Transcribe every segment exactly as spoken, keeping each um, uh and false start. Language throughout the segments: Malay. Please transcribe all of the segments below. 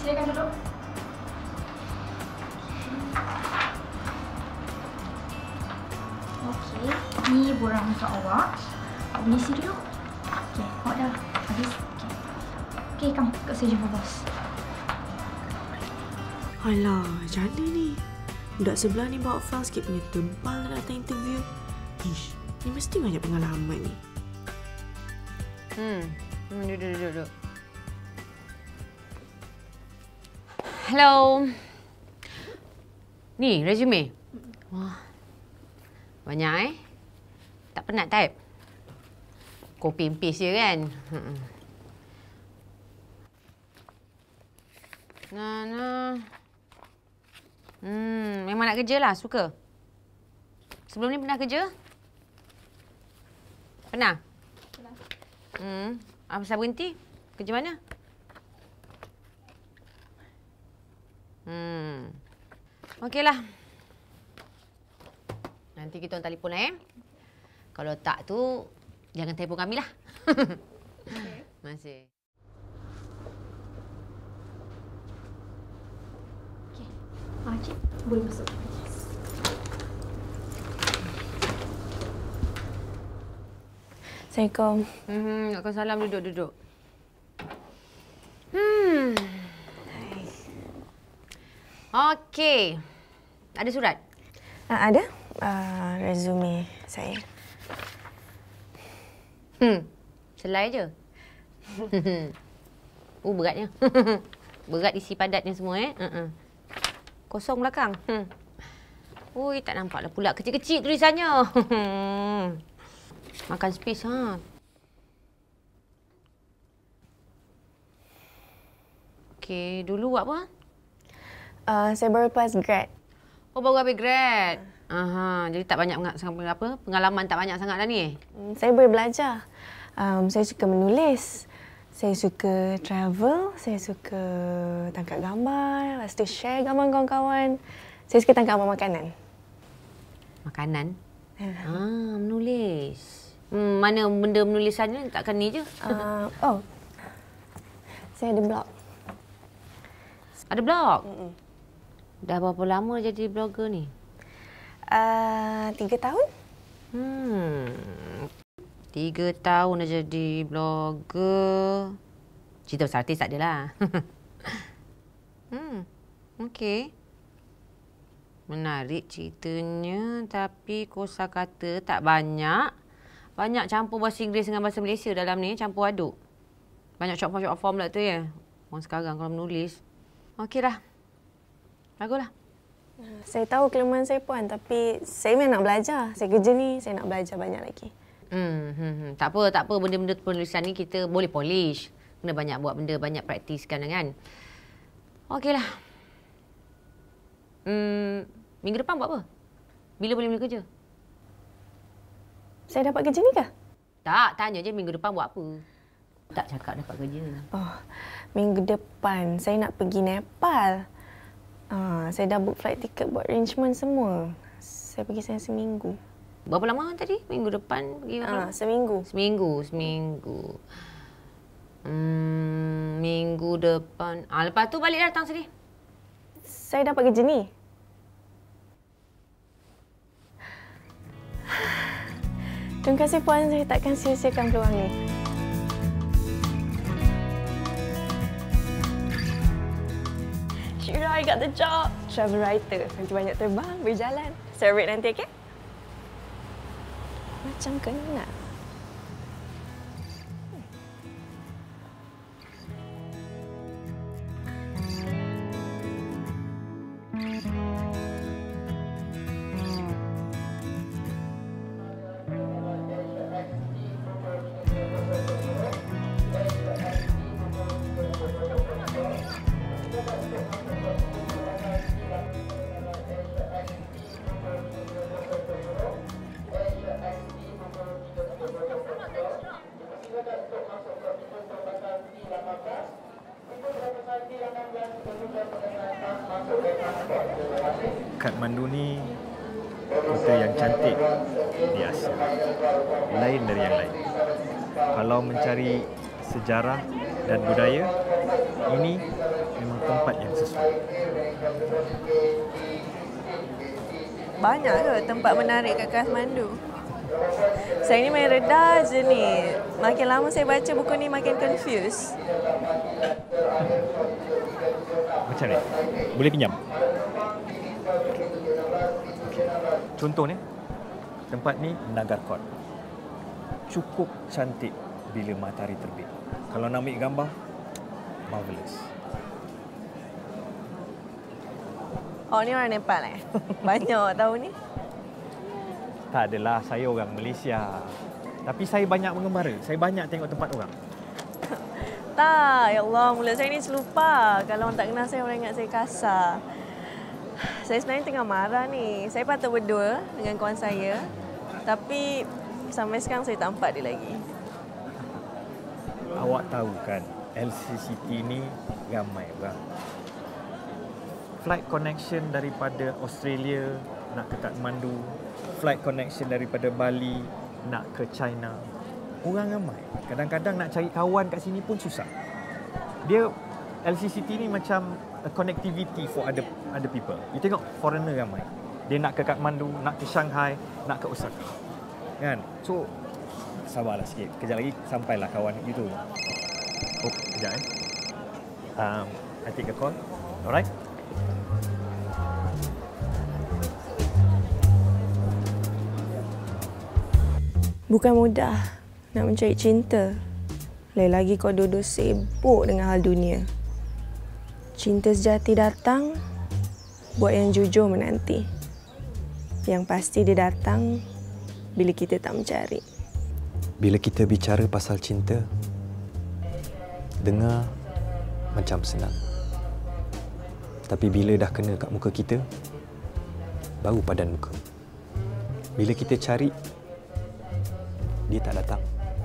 Silakan duduk. Okey, ni borang untuk awak. Awak boleh isi dulu. Okey, awak dah habis. Okey. Okey, kamu kat saya jumpa bos. Alah, macam mana ni? Budak sebelah ni bawa file sikit punya tebal nak datang interview. Ish, ni mesti banyak pengalaman ni. Hmm, hmm duduk, duduk, duduk. Hello. Ni, resume. Wah, banyak eh. Tak penat type. Copy and paste je kan. Nah, nah. Hmm, memang nak kerja lah, suka. Sebelum ni pernah kerja? Pernah? Pernah. Hmm, apa sebab berhenti? Kerja mana? Hmm. Okeylah. Nanti kita orang telefon eh. Kalau tak tu, jangan telefon kami lah. Okay. Masih. Okey. Ah, cik, boleh masuk. Assalamualaikum. Hmm, Waalaikumsalam. Duduk, duduk. Hmm. Okey. Ada surat? Uh, ada. Uh, resume saya. Hmm. Selai je. Oh, beratnya. Berat isi padatnya semua eh. Uh-uh. Kosong belakang. Hmm. Ui, tak nampaklah pula kecil-kecil tulisannya. Makan space ha. Okey, dulu buat apa? Uh, saya baru lepas grad. Oh, baru habis grad. Aha, jadi tak banyak sangat apa? Pengalaman tak banyak sangat dah ni. Um, saya boleh belajar. Um, saya suka menulis. Saya suka travel. Saya suka tangkap gambar. Lepas tu share gambar kawan-kawan. Saya suka tangkap gambar makanan. Makanan? Ah, menulis. Hmm, mana benda menulisannya? Takkan ni je? Uh, oh. Saya ada blog. Ada blog? Mm-mm. Dah berapa lama jadi blogger ni? Uh, tiga tahun. Hmm. Tiga tahun dah jadi blogger. Cerita pasal artis tak adalah. hmm. Okey. Menarik ceritanya, tapi kosakata tak banyak. Banyak campur bahasa Inggeris dengan bahasa Malaysia dalam ni, campur aduk. Banyak short form pula tu ya. Orang sekarang kalau menulis. Okey dah. Baguslah. Saya tahu kelemahan saya puan, tapi saya memang nak belajar. Saya kerja ni, saya nak belajar banyak lagi. Hmm, hmm, hmm. Tak apa, tak apa. Benda-benda penulisan ni kita boleh polish. Kena banyak buat benda, banyak praktiskan kan. Okeylah. Hmm, minggu depan buat apa? Bila boleh mula kerja? Saya dapat kerja ni ke? Tak, tanya je minggu depan buat apa. Tak cakap dapat kerja. Oh, minggu depan saya nak pergi Nepal. Uh, saya dah book flight ticket, buat arrangement semua. Saya pergi sana seminggu. Berapa lama tadi? Minggu depan pergi berapa Uh, lama? seminggu. Seminggu, seminggu. Hmm, minggu depan. Ah, lepas tu balik datang sini. Saya dapat kerja ni. Terima kasih puan, saya takkan sia-siakan peluang ni. Syura, I got the job. Travel writer. Nanti banyak terbang, berjalan. Celebrate nanti, okey? Macam kena. Kathmandu ni kota yang cantik di Asia, lain dari yang lain. Kalau mencari sejarah dan budaya, Ini memang tempat yang sesuai. Banyak ke tempat menarik kat Kathmandu? Saya ni main reda je ni. Makin lama saya baca buku ni makin confused. Macam ni? Boleh pinjam? Okay. Contoh ni, tempat ni Nagarkot. Cukup cantik bila matahari terbit. Kalau nak ambil gambar, marvelous. Oh, ni orang Nepal eh? Banyak tahu ni. Tak adalah, saya orang Malaysia. Tapi saya banyak mengembara. Saya banyak tengok tempat orang. Tak, ya Allah, mulut saya ni selupa. Kalau orang tak kenal saya, orang ingat saya kasar. Saya sebenarnya tengah marah ni. Saya patut berdua dengan kawan saya. Tapi sampai sekarang saya tak nampak dia lagi. Awak tahu kan, L C City ni ramai orang. Flight connection daripada Australia nak ke Kathmandu. Flight connection daripada Bali nak ke China. Orang ramai. Kadang-kadang nak cari kawan kat sini pun susah. Dia L C City ni macam a connectivity for other other people. You tengok foreigner ramai. Dia nak ke Kathmandu, nak ke Shanghai, nak ke Osaka. Kan? So sabarlah sikit. Kejap lagi sampailah kawan itu. Oh, kejap eh. Um, I take a call. Alright? Bukan mudah nak mencari cinta. Lain lagi kau duduk sibuk dengan hal dunia. Cinta sejati datang, buat yang jujur menanti. Yang pasti dia datang bila kita tak mencari. Bila kita bicara pasal cinta, dengar macam senang. Tapi bila dah kena kat muka kita, baru padan muka. Bila kita cari, dia tak datang.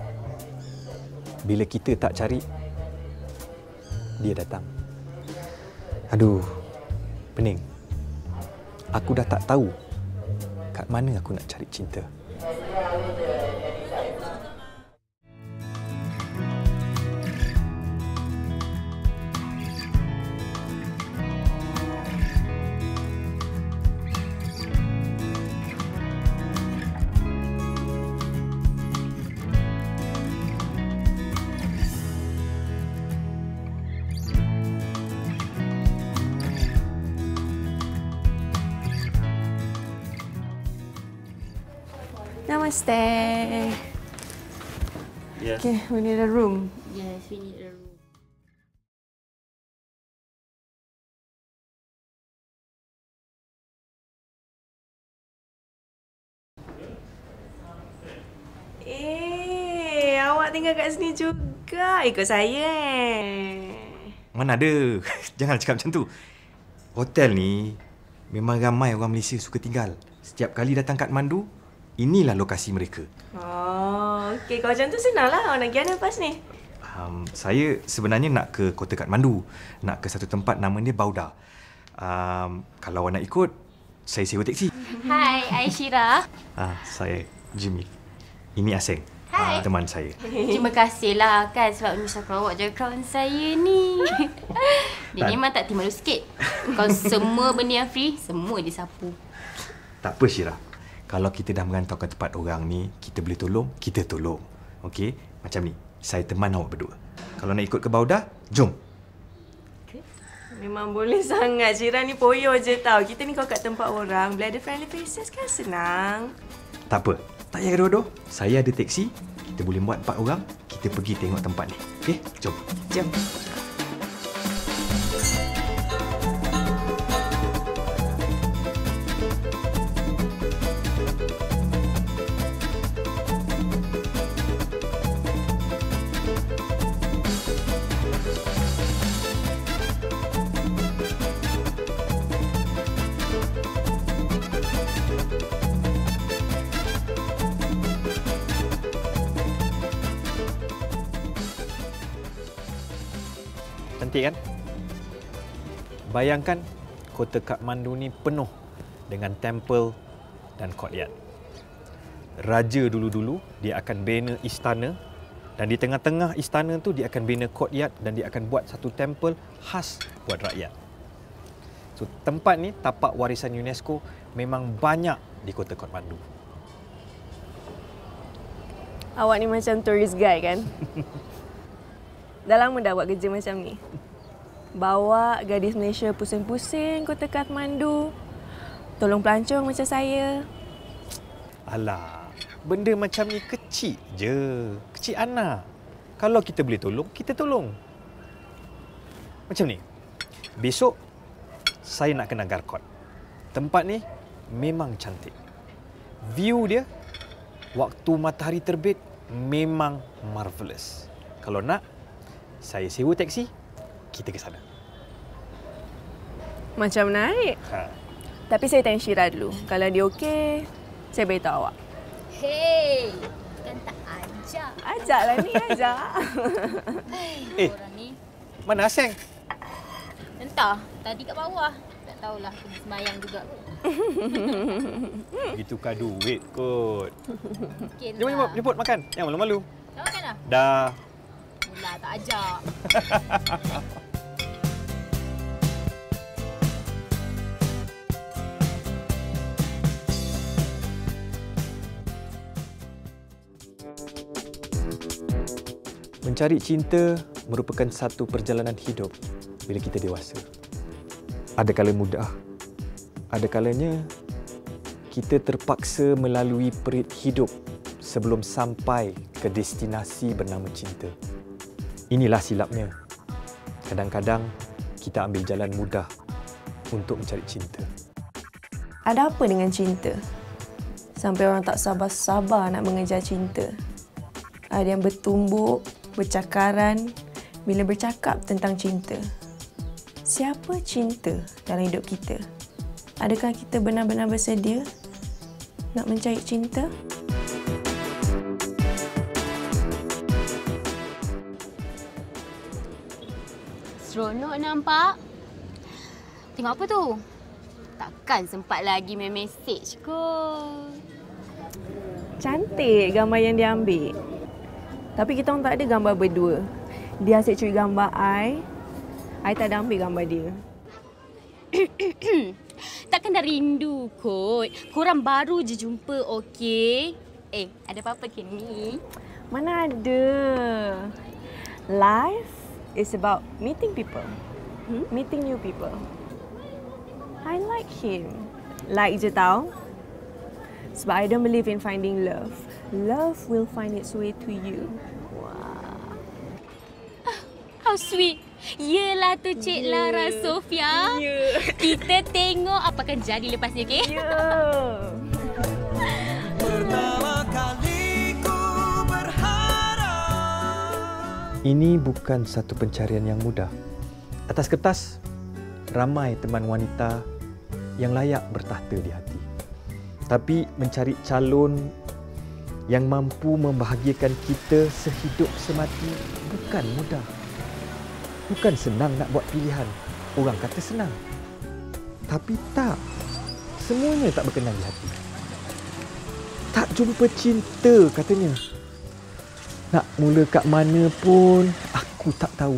Bila kita tak cari, dia datang. Aduh, pening. Aku dah tak tahu kat mana aku nak cari cinta. Namaste. Yes. Okay, we need a room. Yes, we need a room. Eh, awak tinggal kat sini juga. Ikut saya eh. Mana ada. Jangan cakap macam tu. Hotel ni memang ramai orang Malaysia suka tinggal. Setiap kali datang kat Kathmandu, inilah lokasi mereka. Oh, okey. Kalau macam tu senanglah. Awak nak pergi mana lepas ni? Um, saya sebenarnya nak ke kota Kathmandu. Nak ke satu tempat nama dia Bauda. Um, kalau awak nak ikut, saya sewa teksi. Hai, Aisyira. Ah, saya Jimmy. Ini Aseng. Hai. Uh, teman saya. Terima kasihlah kan sebab misalkan awak jaga kawan saya ni. Dia Tak. memang tak timbul sikit. Kalau semua benda yang free, semua dia sapu. Tak apa, Syirah. Kalau kita dah mengantau ke tempat orang ni, kita boleh tolong, kita tolong. Okey? Macam ni, saya teman awak berdua. Kalau nak ikut ke Bauda, jom. Memang boleh sangat. Syirah ni poyo je tau. Kita ni kalau kat tempat orang, bila ada friendly faces kan senang. Tak apa, tak payah gaduh-gaduh. Saya ada teksi, kita boleh buat empat orang, kita pergi tengok tempat ni. Okey? Jom. Jom. Cantik kan? Bayangkan kota Kathmandu ni penuh dengan temple dan courtyard. Raja dulu-dulu dia akan bina istana Dan di tengah-tengah istana tu dia akan bina courtyard dan dia akan buat satu temple khas buat rakyat. So tempat ni tapak warisan UNESCO memang banyak di kota Kathmandu. Awak ni macam tourist guide kan? Dah lama dah buat kerja macam ni. Bawa gadis Malaysia pusing-pusing kota Kathmandu. Tolong pelancong macam saya. Alah, benda macam ni kecil je. Kecil anak. Kalau kita boleh tolong, kita tolong. Macam ni. Besok, saya nak kena Garkot. Tempat ni memang cantik. View dia, waktu matahari terbit, memang marvelous. Kalau nak, saya sewa teksi, kita ke sana. Macam menarik. Ha. Tapi saya tanya Syira dulu. Kalau dia okey, saya beritahu awak. Hei, kan tak ajak. Ajaklah ni, ajak. Eh, Orang ni. mana Aseng? Entah, tadi kat bawah. Tak tahulah, pergi sembayang juga kot. Itu kah duit kot. Mungkin Jom, jom, jemput makan. Jangan malu-malu. Dah makan dah? Dah. Mula tak ajak. Mencari cinta merupakan satu perjalanan hidup bila kita dewasa. Ada kala mudah, ada kalanya kita terpaksa melalui perit hidup sebelum sampai ke destinasi bernama cinta. Inilah silapnya. Kadang-kadang kita ambil jalan mudah untuk mencari cinta. Ada apa dengan cinta? Sampai orang tak sabar-sabar nak mengejar cinta. Ada yang bertumbuk, bercakaran bila bercakap tentang cinta. Siapa cinta dalam hidup kita? Adakah kita benar-benar bersedia nak mencari cinta? Seronok nampak. Tengok apa tu? Takkan sempat lagi main mesej kot. Cantik gambar yang dia ambil. Tapi kita orang tak ada gambar berdua. Dia asyik curi gambar I. I tak ada ambil gambar dia. Takkan dah rindu kot. Korang baru je jumpa, okey? Eh, ada apa-apa ke ni? Mana ada. Life is about meeting people. Hmm? Meeting new people. I like him. Like je tau. Sebab I don't believe in finding love. Love will find its way to you. Wah. How sweet. Yelah tu Cik yeah. Lara Sofia. Yeah. Kita tengok apa akan jadi lepas ni, okey? Ya. Yeah. Ini bukan satu pencarian yang mudah. Atas kertas, ramai teman wanita yang layak bertahta di hati. Tapi mencari calon yang mampu membahagiakan kita sehidup semati bukan mudah. Bukan senang nak buat pilihan. Orang kata senang. Tapi tak. Semuanya tak berkenan di hati. Tak jumpa cinta katanya. Nak mula kat mana pun aku tak tahu.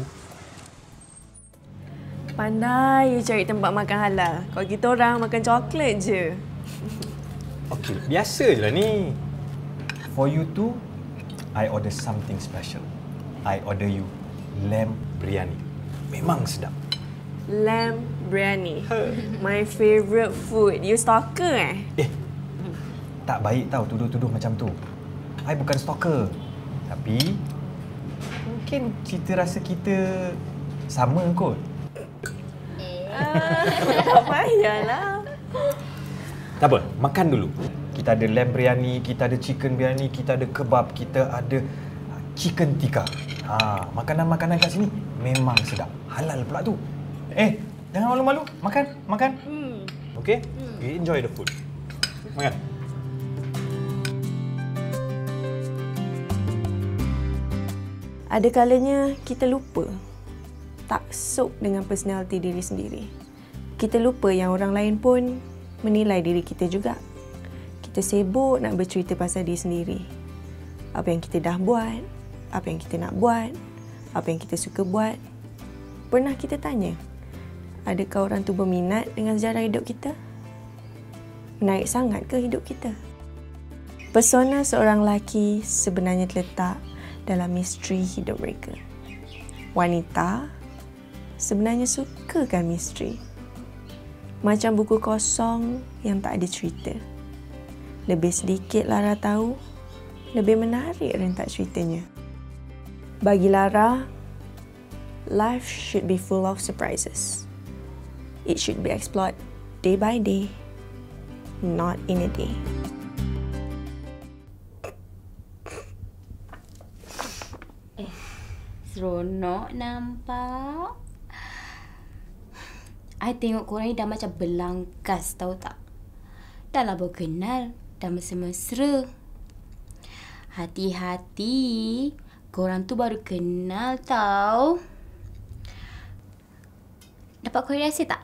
Pandai you cari tempat makan halal. Kalau kita orang makan coklat je. Okey, biasa je lah ni. For you two, I order something special. I order you lamb biryani. Memang sedap. Lamb biryani. My favourite food. You stalker eh? Eh, tak baik tau tuduh-tuduh macam tu. I bukan stalker. Tapi, mungkin cita rasa kita sama kot. Uh, tak payahlah. Tak apa, makan dulu. Kita ada lamb biryani, kita ada chicken biryani, kita ada kebab, kita ada chicken tikka. Ha, makanan-makanan kat sini memang sedap. Halal pula tu. Eh, jangan malu-malu. Makan, makan. Hmm. Okey? Hmm. Enjoy the food. Makan. Ada kalanya kita lupa taksub dengan personaliti diri sendiri. Kita lupa yang orang lain pun menilai diri kita juga. Kita sibuk nak bercerita pasal diri sendiri. Apa yang kita dah buat, apa yang kita nak buat, apa yang kita suka buat. Pernah kita tanya, adakah orang tu berminat dengan sejarah hidup kita? Menarik sangat ke hidup kita? Pesona seorang lelaki sebenarnya terletak dalam misteri hidup mereka. Wanita sebenarnya sukakan misteri. Macam buku kosong yang tak ada cerita. Lebih sedikit Lara tahu, lebih menarik rentak ceritanya. Bagi Lara, life should be full of surprises. It should be explored day by day, not in a day. Eh, seronok nampak. I tengok korang ni dah macam berlangkas, tahu tak? Dah lah baru kenal, dah mesra-mesra. Hati-hati, korang tu baru kenal tau. Dapat kuih rahsia tak?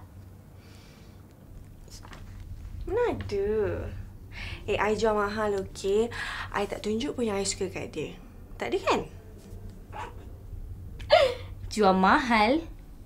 Mana ada. Eh, I jual mahal, okey? I tak tunjuk pun yang I suka kat dia. Tak ada kan? Jual mahal?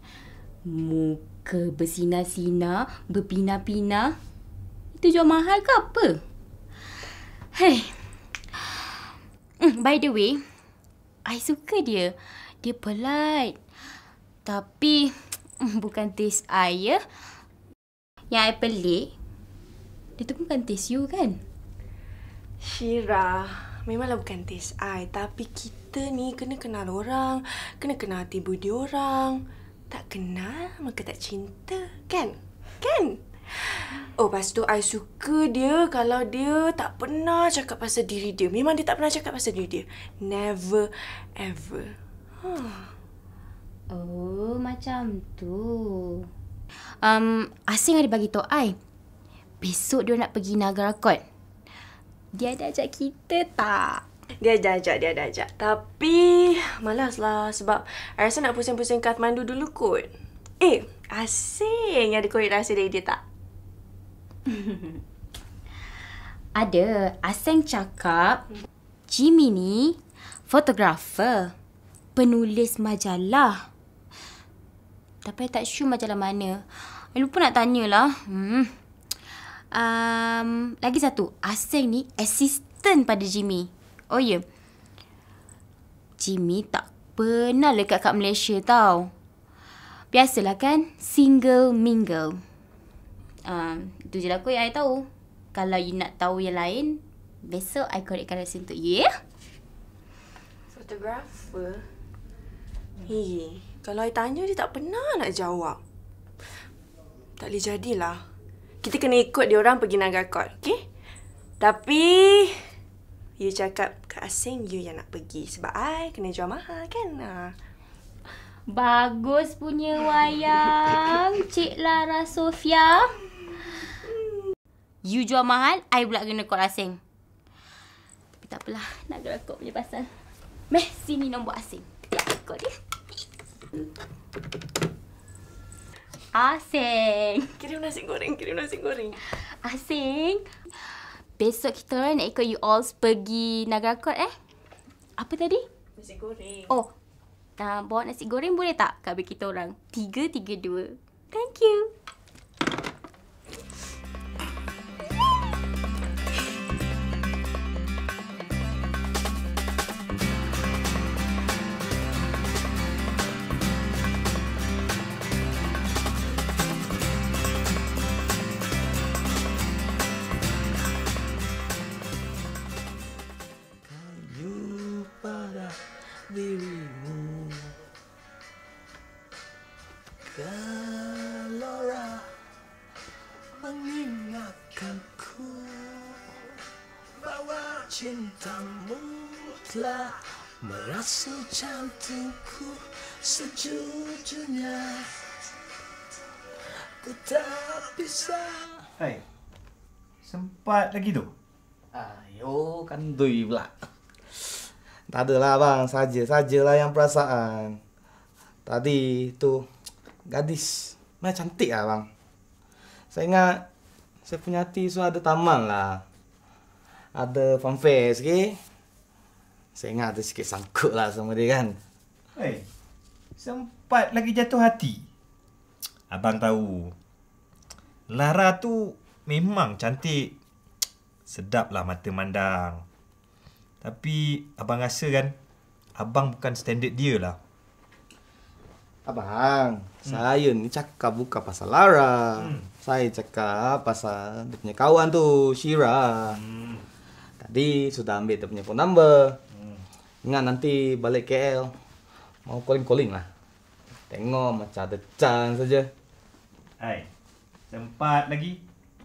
Muka bersinar-sinar, berpinah-pinah. Itu jual mahal ke apa? Hei. Mm, by the way, I suka dia. Dia polite. Tapi bukan taste I ya. Yang I pelik, dia tu bukan taste you kan? Syira, memanglah bukan taste I. Tapi kita ni kena kenal orang. Kena kenal hati budi orang. Tak kenal, maka tak cinta. Kan? Kan? Oh, lepas tu I suka dia kalau dia tak pernah cakap pasal diri dia. Memang dia tak pernah cakap pasal diri dia. Never, ever. Huh. Oh, macam tu. Um, Asing ada bagi tahu I. Besok dia nak pergi Nagarkot. Dia ada ajak kita tak? Dia ada ajak, dia ada ajak. Tapi malaslah sebab I rasa nak pusing-pusing ke Kathmandu dulu kot. Eh, Asing ada korek rahsia dari dia tak? Ada. Asing cakap Jimmy ni fotografer, penulis majalah. Tapi I tak sure majalah mana. I lupa nak tanyalah. Hmm. Um, lagi satu. Asing ni assistant pada Jimmy. Oh ya. Yeah. Jimmy tak pernah lekat kat Malaysia tau. Biasalah kan. Single mingle. Um, itu je lah kot yang I tahu. Kalau you nak tahu yang lain, besok I korekkan rahsia untuk you ya. Fotografer? Hei. Kalau I tanya, dia tak pernah nak jawab. Tak boleh jadilah. Kita kena ikut dia orang pergi Nagarkot, okey? Tapi, you cakap ke Asing, you yang nak pergi. Sebab I kena jual mahal, kan? Ha. Bagus punya wayang, Cik Lara Sofia. You jual mahal, I pula kena call Asing. Tapi tak apalah, nak gerakot punya pasal. Meh, sini nombor Asing. Ya, ikut dia. Asing. Kirim nasi goreng, kirim nasi goreng. Asing. Besok kita orang nak ikut you all pergi Nagarkot eh. Apa tadi? Nasi goreng. Oh, uh, bawa nasi goreng boleh tak kat beg kita orang? Tiga, tiga, dua. Thank you. Dirimu Gelora mengingatkanku bahwa cintamu telah merasuk jantungku sejujurnya. Ku tak bisa. Hai, sempat lagi tu? Ayo, kandui pula. Tak adalah bang, saja-sajalah yang perasaan. Tadi tu gadis macam cantik lah bang. Saya ingat saya punya hati so ada taman lah. Ada fanfare sikit. Saya ingat ada sikit sangkut lah sama dia kan. Hei, sempat lagi jatuh hati. Abang tahu. Lara tu memang cantik. Sedaplah mata mandang. Tapi abang rasa kan, abang bukan standard dia lah. Abang, hmm. saya ni cakap bukan pasal Lara. Hmm. Saya cakap pasal dia punya kawan tu, Shira. Hmm. Tadi sudah ambil dia punya phone number. Hmm. Ingat nanti balik K L, mau calling-calling lah. Tengok macam ada chance saja. Hai, sempat lagi.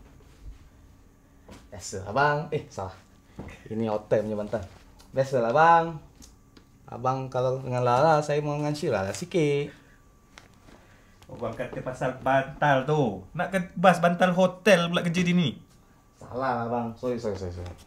Biasa abang. Eh, salah. Ini hotel punya bantal. Biasalah bang. Abang kalau dengan Lara, saya mau dengan Shira lah sikit. Abang kata pasal bantal tu. Nak ke bas bantal hotel pula kerja dia ni. Salah lah bang. Sorry, sorry, sorry. sorry.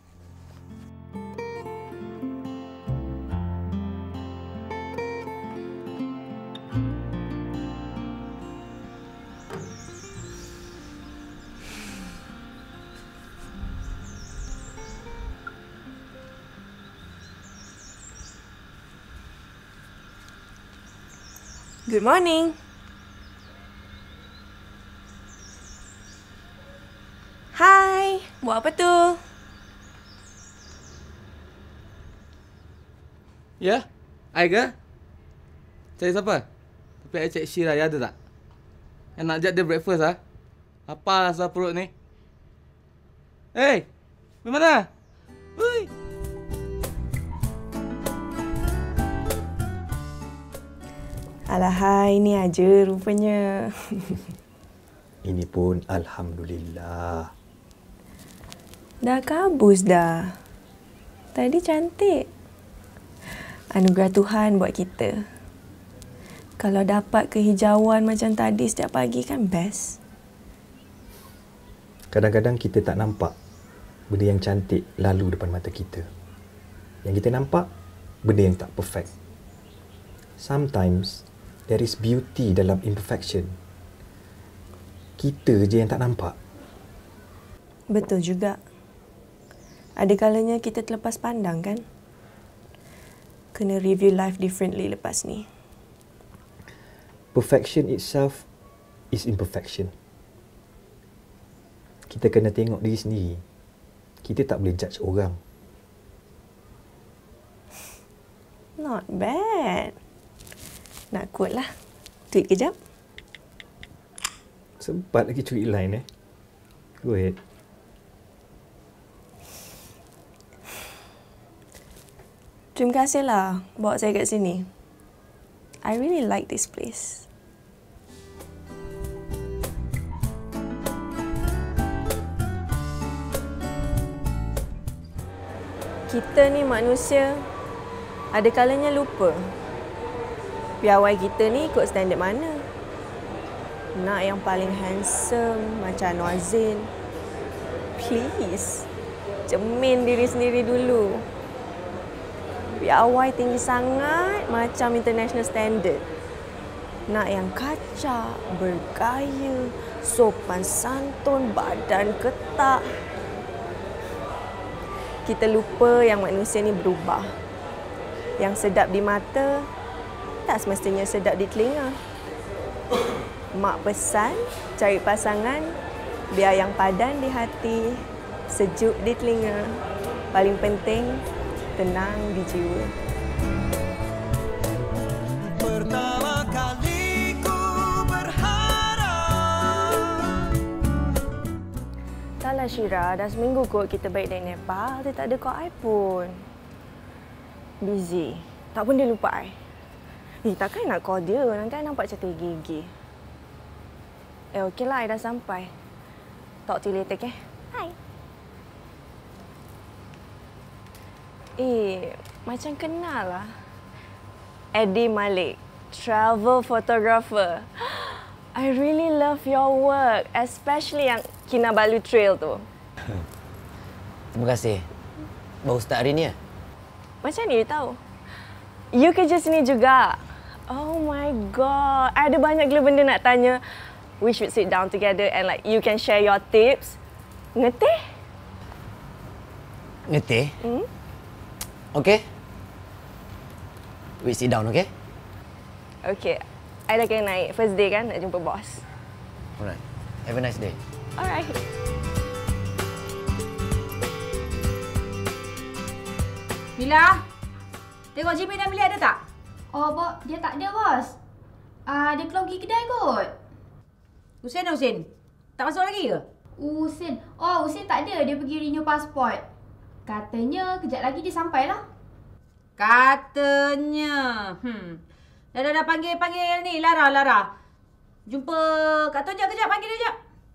Good morning. Hai, buat apa tu? Ya, I ke? Cari siapa? Tapi I cek Shira, ya ada tak? Yang nak ajak dia breakfast ah? Apa rasa perut ni? Hey, di mana? Hui. Alahai, ini aja rupanya. Ini pun Alhamdulillah. Dah kabus dah. Tadi cantik. Anugerah Tuhan buat kita. Kalau dapat kehijauan macam tadi setiap pagi kan best. Kadang-kadang kita tak nampak benda yang cantik lalu depan mata kita. Yang kita nampak, benda yang tak perfect. Sometimes, there is beauty dalam imperfection. Kita je yang tak nampak. Betul juga. Ada kalanya kita terlepas pandang kan? Kena review life differently lepas ni. Perfection itself is imperfection. Kita kena tengok diri sendiri. Kita tak boleh judge orang. Not bad. Nak quote lah. Tweet kejap. Sempat lagi curi line eh. Go ahead. Terima kasihlah bawa saya kat sini. I really like this place. Kita ni manusia, ada kalanya lupa. Piawai kita ni ikut standard mana? Nak yang paling handsome macam Anwar Zain. Please, cermin diri sendiri dulu. Piawai tinggi sangat macam international standard. Nak yang kacak, bergaya, sopan santun, badan ketak. Kita lupa yang manusia ni berubah. Yang sedap di mata, tak semestinya sedap di telinga. Mak pesan, cari pasangan, biar yang padan di hati, sejuk di telinga. Paling penting, tenang di jiwa. Pertama kali ku berharap. Taklah Shira, dah seminggu kot kita balik dari Nepal, dia tak ada call I pun. Busy. Tak pun dia lupa I. Eh, takkan nak call dia, nanti I nampak macam tergigih. Eh, okeylah, I dah sampai. Talk to you later, okay? Bye. Eh, macam kenal lah. Eddie Malik, travel photographer. I really love your work, especially yang Kinabalu Trail tu. Terima kasih. Baru start hari ni ya? Macam ni you tahu? You kerja sini juga. Oh my god, I ada banyak gila benda nak tanya. We should sit down together and like you can share your tips. Ngeteh? Ngeteh? Hmm? Okey. We sit down, okay? Okay, I dah kena naik. First day kan nak jumpa bos. Alright. Have a nice day. Alright. Mila, tengok Jimmy dan Mila ada tak? Oh, bos, dia tak ada, bos. Ah, dia keluar pergi kedai kot. Husin dah Husin. Tak masuk lagi ke? Husin. Oh, Husin tak ada. Dia pergi renew pasport. Katanya kejap lagi dia sampai lah. Katanya. Hmm. Dah dah dah panggil panggil ni Lara Lara. Jumpa Kak Ton jap kejap, panggil dia jap.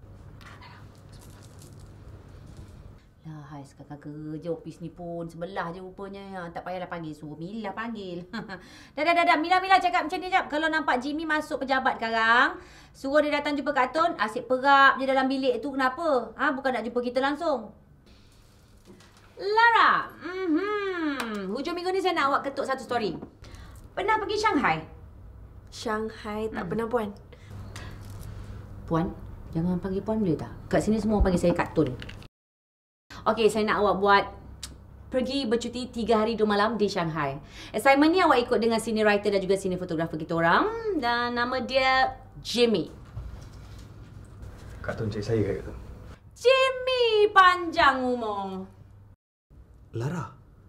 Lah, hai sekarang kerja office ni pun sebelah je rupanya. Tak payahlah panggil, suruh Mila panggil. dah dah dah dah Mila Mila cakap macam ni jap. Kalau nampak Jimmy masuk pejabat sekarang, suruh dia datang jumpa Kak Ton, asyik perap je dalam bilik tu kenapa? Ha, bukan nak jumpa kita langsung. Lara, mm-hmm. hujung minggu ni saya nak awak ketuk satu story. Pernah pergi Shanghai? Shanghai tak Hmm. pernah puan. Puan, jangan panggil Puan boleh tak? Kat sini semua panggil saya Kak Tun. Okey, saya nak awak buat pergi bercuti tiga hari dua malam di Shanghai. Assignment ni awak ikut dengan senior writer dan juga senior fotografer kita orang. Dan nama dia Jimmy. Kak Tun cari saya kat tu. Jimmy panjang umur. Lara.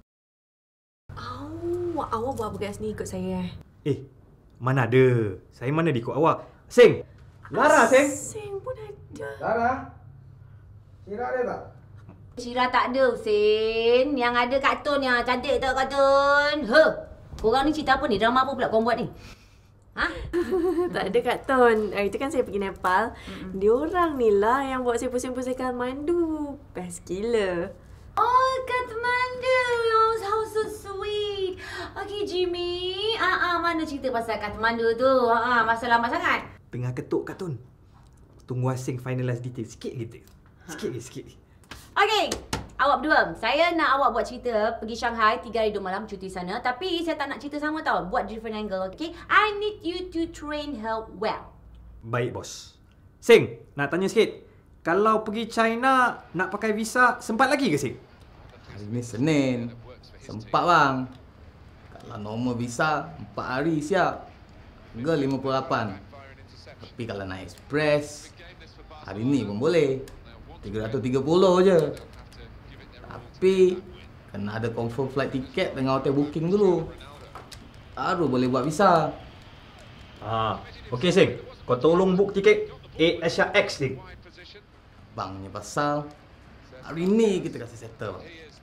Awak, awak buat apa kat sini ikut saya eh? Eh, mana ada. Saya mana dia ikut awak. Sing. Lara, Sing. Sing pun ada. Lara. Syira ada tak? Syira tak ada, Husin. Yang ada Kak Tun yang cantik tak Kak Tun? Huh. Korang ni cerita apa ni? Drama apa pula korang buat ni? Ha? Tak ada Kak Ton. Hari tu kan saya pergi Nepal. Mm-mm. Diorang ni lah yang buat saya pusing-pusing Kathmandu. Best gila. Oh, Kathmandu. Oh, how so sweet. Okay, Jimmy. Ah, ah, mana cerita pasal Kathmandu tu? Ah, ah, masa lama sangat. Tengah ketuk Kak Tun. Tunggu Asing finalize detail. Sikit kita. Sikit lagi, sikit lagi. Okay. Awak berdua, saya nak awak buat cerita pergi Shanghai tiga hari dua malam cuti sana. Tapi saya tak nak cerita sama tau. Buat different angle, okay? I need you to train her well. Baik, bos. Sing, nak tanya sikit. Kalau pergi China, nak pakai visa, sempat lagi ke, Sing? Hari ni Senin. Sempat bang. Kalau normal visa, empat hari siap. Harga lima puluh lapan. Tapi kalau nak express, hari ni pun boleh. tiga ratus tiga puluh je. Tapi, kena ada confirm flight tiket dengan hotel booking dulu. Baru boleh buat visa. Ah, okey, Sing. Kau tolong book tiket A Asia X, Sing. Bang punya pasal, hari ni kita kasih settle.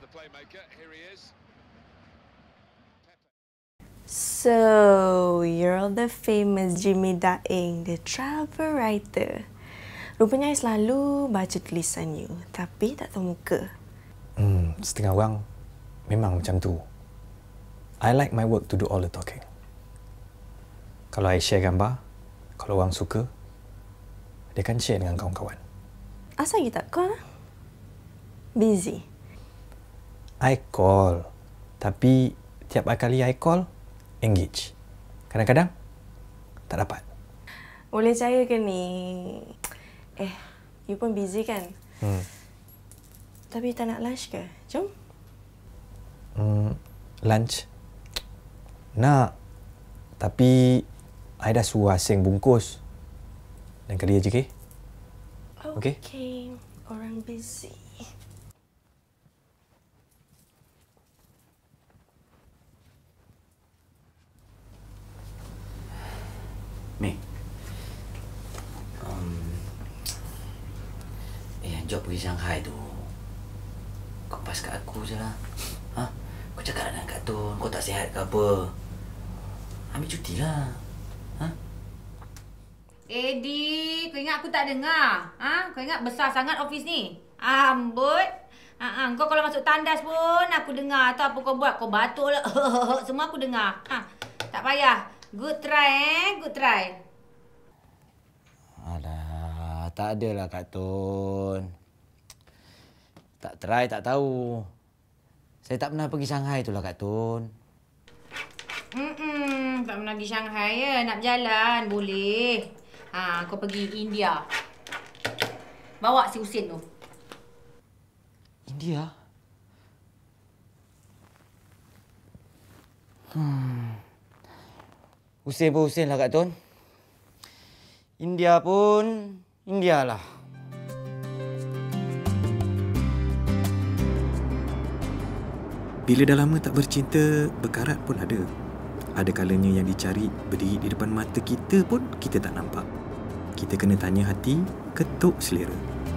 So, you're the famous Jimmy Daeng, the travel writer. Rupanya I selalu baca tulisan you, tapi tak tahu muka. Hmm, setengah orang memang macam tu. I like my work to do all the talking. Kalau I share gambar, kalau orang suka, dia akan share dengan kawan-kawan. Asal you tak call? Busy. I call. Tapi tiap kali I call, engage. Kadang-kadang, tak dapat. Boleh percaya ke ni? Eh, you pun busy kan? Hmm. Tapi tak nak lunch ke? Jom. Hmm, lunch? Nak. Tapi, I dah suruh Asing bungkus. Dan ke dia je, okay? Okay. Okay. Orang busy. Mei. Um, eh, job pergi Shanghai tu. Kau pas kat aku je lah. Ha? Kau cakap dengan Kak Tun, kau tak sihat ke apa? Ambil cuti lah. Ha? Eddie, kau ingat aku tak dengar? Ha? Kau ingat besar sangat office ni? Ambut. Ha, ha, kau kalau masuk tandas pun aku dengar. Atau apa kau buat? Kau batuk lah. Semua aku dengar. Ha, tak payah. Good try eh. Good try. Alah, tak adalah Kak Tun. Tak try, tak tahu. Saya tak pernah pergi Shanghai tu lah Kak Tun. Hmm, tak pernah pergi Shanghai ya. Nak berjalan, boleh. Ha, kau pergi India. Bawa si Husin tu. India? Hmm. Husin pun Husin lah Kak Tun. India pun India lah. Bila dah lama tak bercinta, berkarat pun ada. Ada kalanya yang dicari berdiri di depan mata kita pun kita tak nampak. Kita kena tanya hati, ketuk selera.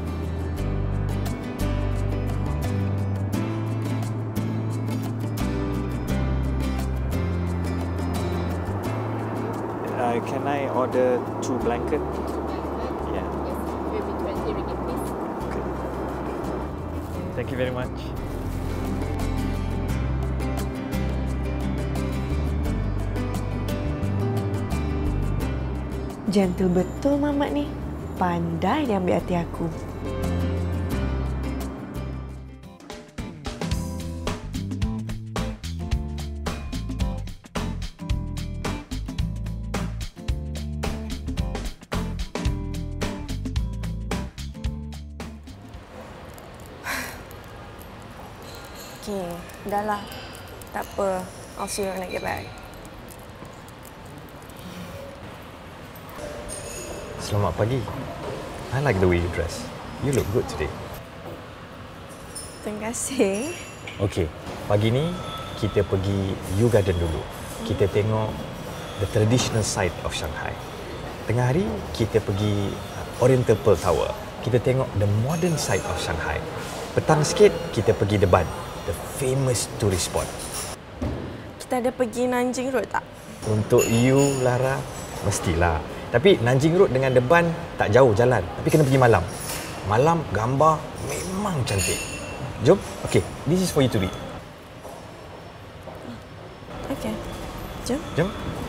Uh, can I order two blanket? Yeah. Yes, will be twenty ringgit, please. Okay. Thank you very much. Gentle betul Mamat ni. Pandai dia ambil hati aku. Okay, dah lah. Tak apa. I'll see you when I get back. Selamat pagi. I like the way you dress. You look good today. Terima kasih. Okay, pagi ni kita pergi Yew Garden dulu. Kita tengok the traditional side of Shanghai. Tengah hari kita pergi Oriental Pearl Tower. Kita tengok the modern side of Shanghai. Petang sikit kita pergi The Bund, the famous tourist spot. Kita ada pergi Nanjing Road tak? Untuk you, Lara, mestilah. Tapi Nanjing Road dengan The Bund tak jauh jalan. Tapi kena pergi malam. Malam gambar memang cantik. Jom. Okay, this is for you to read. Okay. Jom. Jom.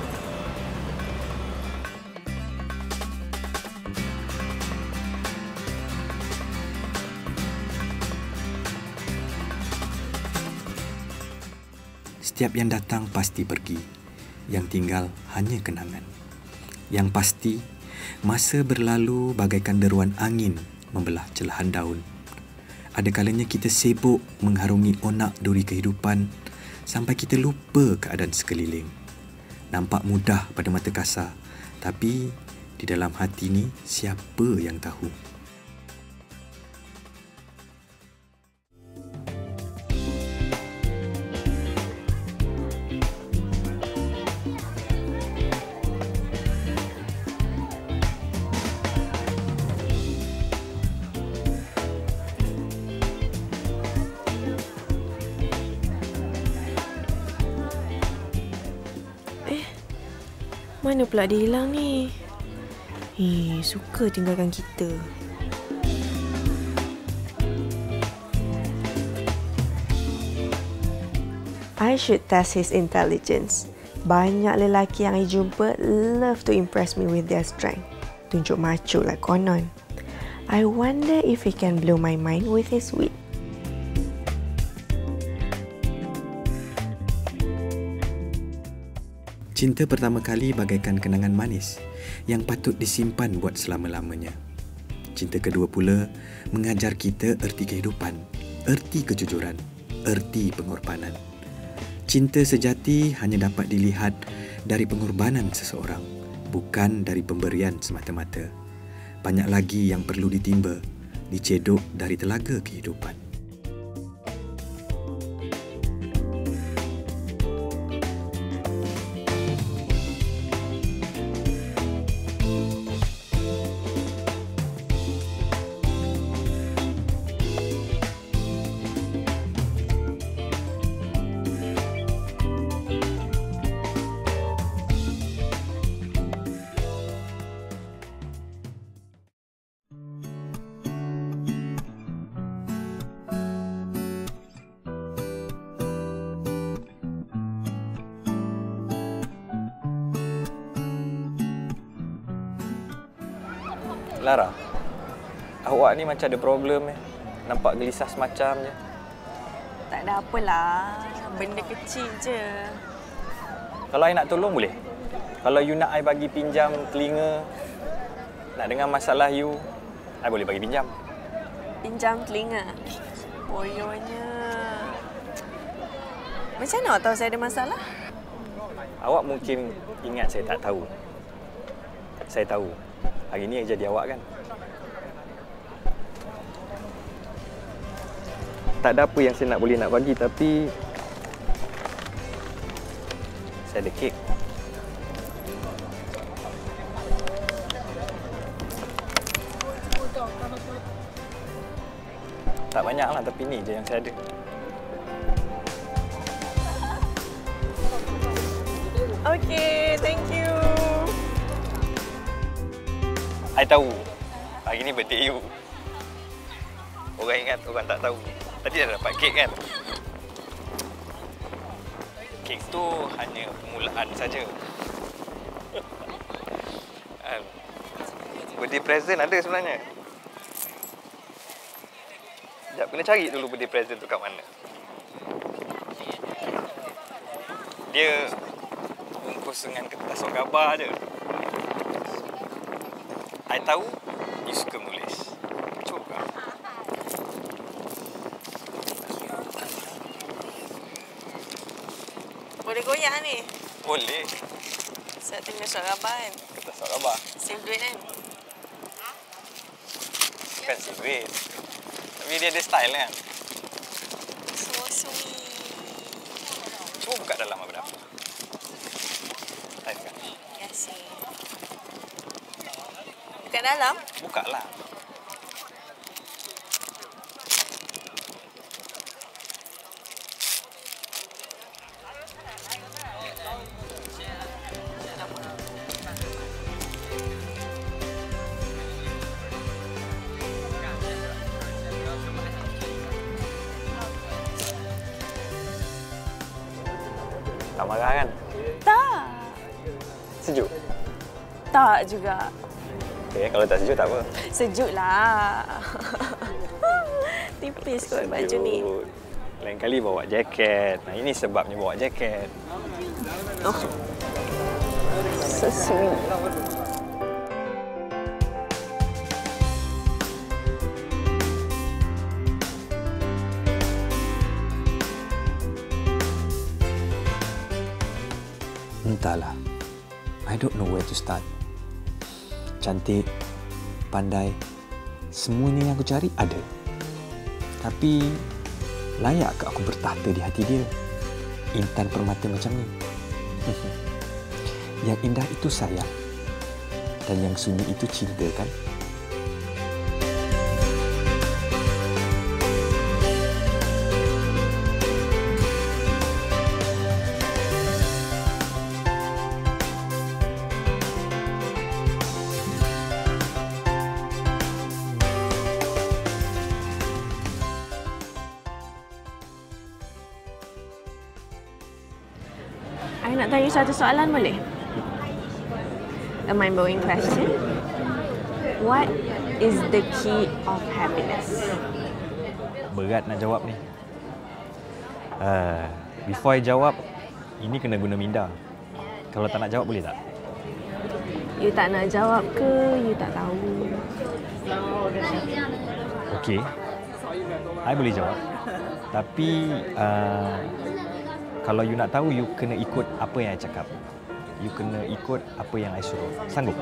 Setiap yang datang pasti pergi. Yang tinggal hanya kenangan. Yang pasti, masa berlalu bagaikan deruan angin membelah celahan daun. Ada kalanya kita sibuk mengharungi onak duri kehidupan sampai kita lupa keadaan sekeliling. Nampak mudah pada mata kasar, tapi di dalam hati ni siapa yang tahu? Mana pula dia hilang ni? Eh, suka tinggalkan kita. I should test his intelligence. Banyak lelaki yang I jumpa love to impress me with their strength. Tunjuk macho lah konon. I wonder if he can blow my mind with his wit. Cinta pertama kali bagaikan kenangan manis yang patut disimpan buat selama-lamanya. Cinta kedua pula mengajar kita erti kehidupan, erti kejujuran, erti pengorbanan. Cinta sejati hanya dapat dilihat dari pengorbanan seseorang, bukan dari pemberian semata-mata. Banyak lagi yang perlu ditimba, dicedok dari telaga kehidupan. Lara, awak ni macam ada problem eh. Nampak gelisah semacam je. Tak ada apalah. Benda kecil je. Kalau I nak tolong boleh? Kalau you nak I bagi pinjam telinga, nak dengar masalah you, I boleh bagi pinjam. Pinjam telinga? Boyonya. Macam mana awak tahu saya ada masalah? Awak mungkin ingat saya tak tahu. Saya tahu. Hari ni yang jadi awak kan? Tak ada apa yang saya nak boleh nak bagi tapi saya ada kek. Tak banyak lah tapi ni je yang saya ada. Okay, thank you. I tahu. Hari ni birthday you. Orang ingat, orang tak tahu. Tadi dah dapat kek kan? Kek tu hanya permulaan saja. Birthday present ada sebenarnya. Sekejap, kena cari dulu birthday present tu kat mana. Dia bungkus dengan kertas surat khabar je. I tahu you suka menulis. Cuba. Boleh goyak ni? Boleh. Saya tengok surat khabar kan? Kertas surat khabar. Save duit kan? Bukan save duit. Tapi dia ada style kan? So sweet. Cuba buka dalam apa berapa. Style kan? Ya sih. Buka dalam? Buka lah. Tak marah kan? Tak. Sejuk? Tak juga. Okay, kalau tak sejuk tak apa. Sejuk lah. Tipis kot baju ni. Lain kali bawa jaket. Nah, ini sebabnya bawa jaket. Oh. So sweet. Entahlah. I don't know where to start. Cantik, pandai, semuanya yang aku cari ada. Tapi, layak ke aku bertahta di hati dia? Intan permata macam ni. Yang indah itu sayang. Dan yang sunyi itu cinta kan? I nak tanya satu soalan boleh? A mind-blowing question. What is the key of happiness? Berat nak jawab ni. Uh, before I jawab, ini kena guna minda. Kalau tak nak jawab boleh tak? You tak nak jawab ke? You tak tahu? Okey. I boleh jawab. Tapi uh, kalau you nak tahu, you kena ikut apa yang I cakap. You kena ikut apa yang I suruh. Sanggup?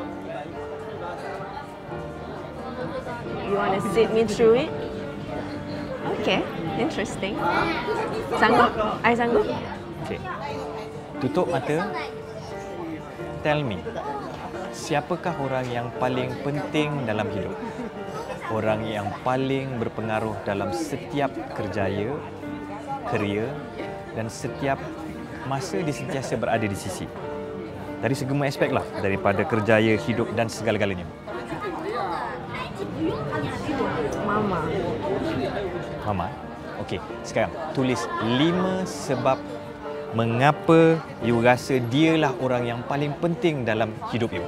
You want to sit me through it? Okay, interesting. Sanggup? I sanggup? Okay. Tutup mata. Tell me, siapakah orang yang paling penting dalam hidup? Orang yang paling berpengaruh dalam setiap kerjaya, kerja dan setiap masa dia sentiasa berada di sisi. Dari segala aspek lah, daripada kerjaya, hidup dan segala-galanya. Mama. Mama? Okey, sekarang tulis lima sebab mengapa you rasa dialah orang yang paling penting dalam hidup you.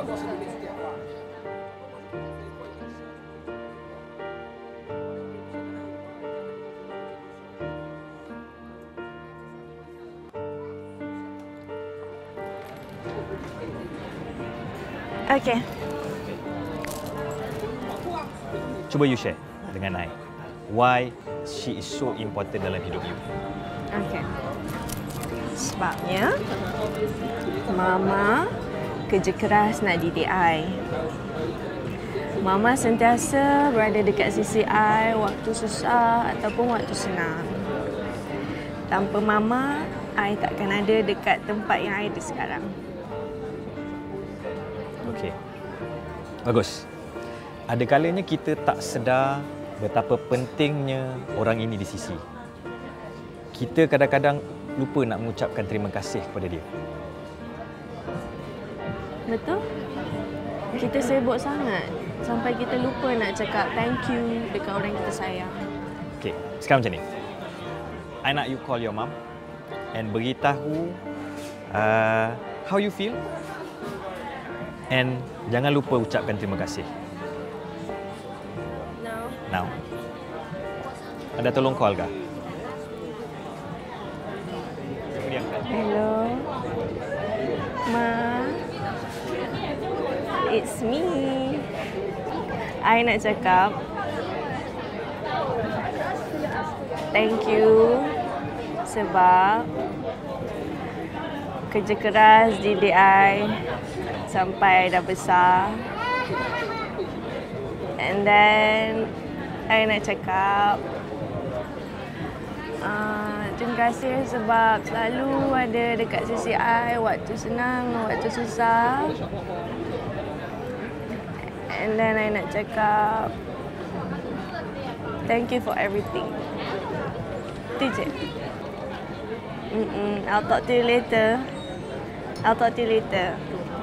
Okay. Cuba you share dengan I. Why she is so important dalam hidup you. Okay. Sebabnya, Mama kerja keras nak didik I. Mama sentiasa berada dekat sisi I waktu susah ataupun waktu senang. Tanpa Mama, I takkan ada dekat tempat yang I ada sekarang. Okey. Bagus. Ada kalanya kita tak sedar betapa pentingnya orang ini di sisi. Kita kadang-kadang lupa nak mengucapkan terima kasih kepada dia. Betul? Kita sibuk sangat sampai kita lupa nak cakap thank you dekat orang yang kita sayang. Okey, sekarang macam ni. I nak you call your mum and beritahu uh, how you feel. And jangan lupa ucapkan terima kasih. Now. Now. Anda tolong call kah? Hello. Ma. It's me. I nak cakap thank you sebab kerja keras didik I sampai dah besar. And then I nak cakap uh, terima kasih sebab selalu ada dekat sisi I waktu senang, waktu susah. And then I nak cakap thank you for everything. Itu je. Mm-mm. I'll talk to you later. I'll talk to you later.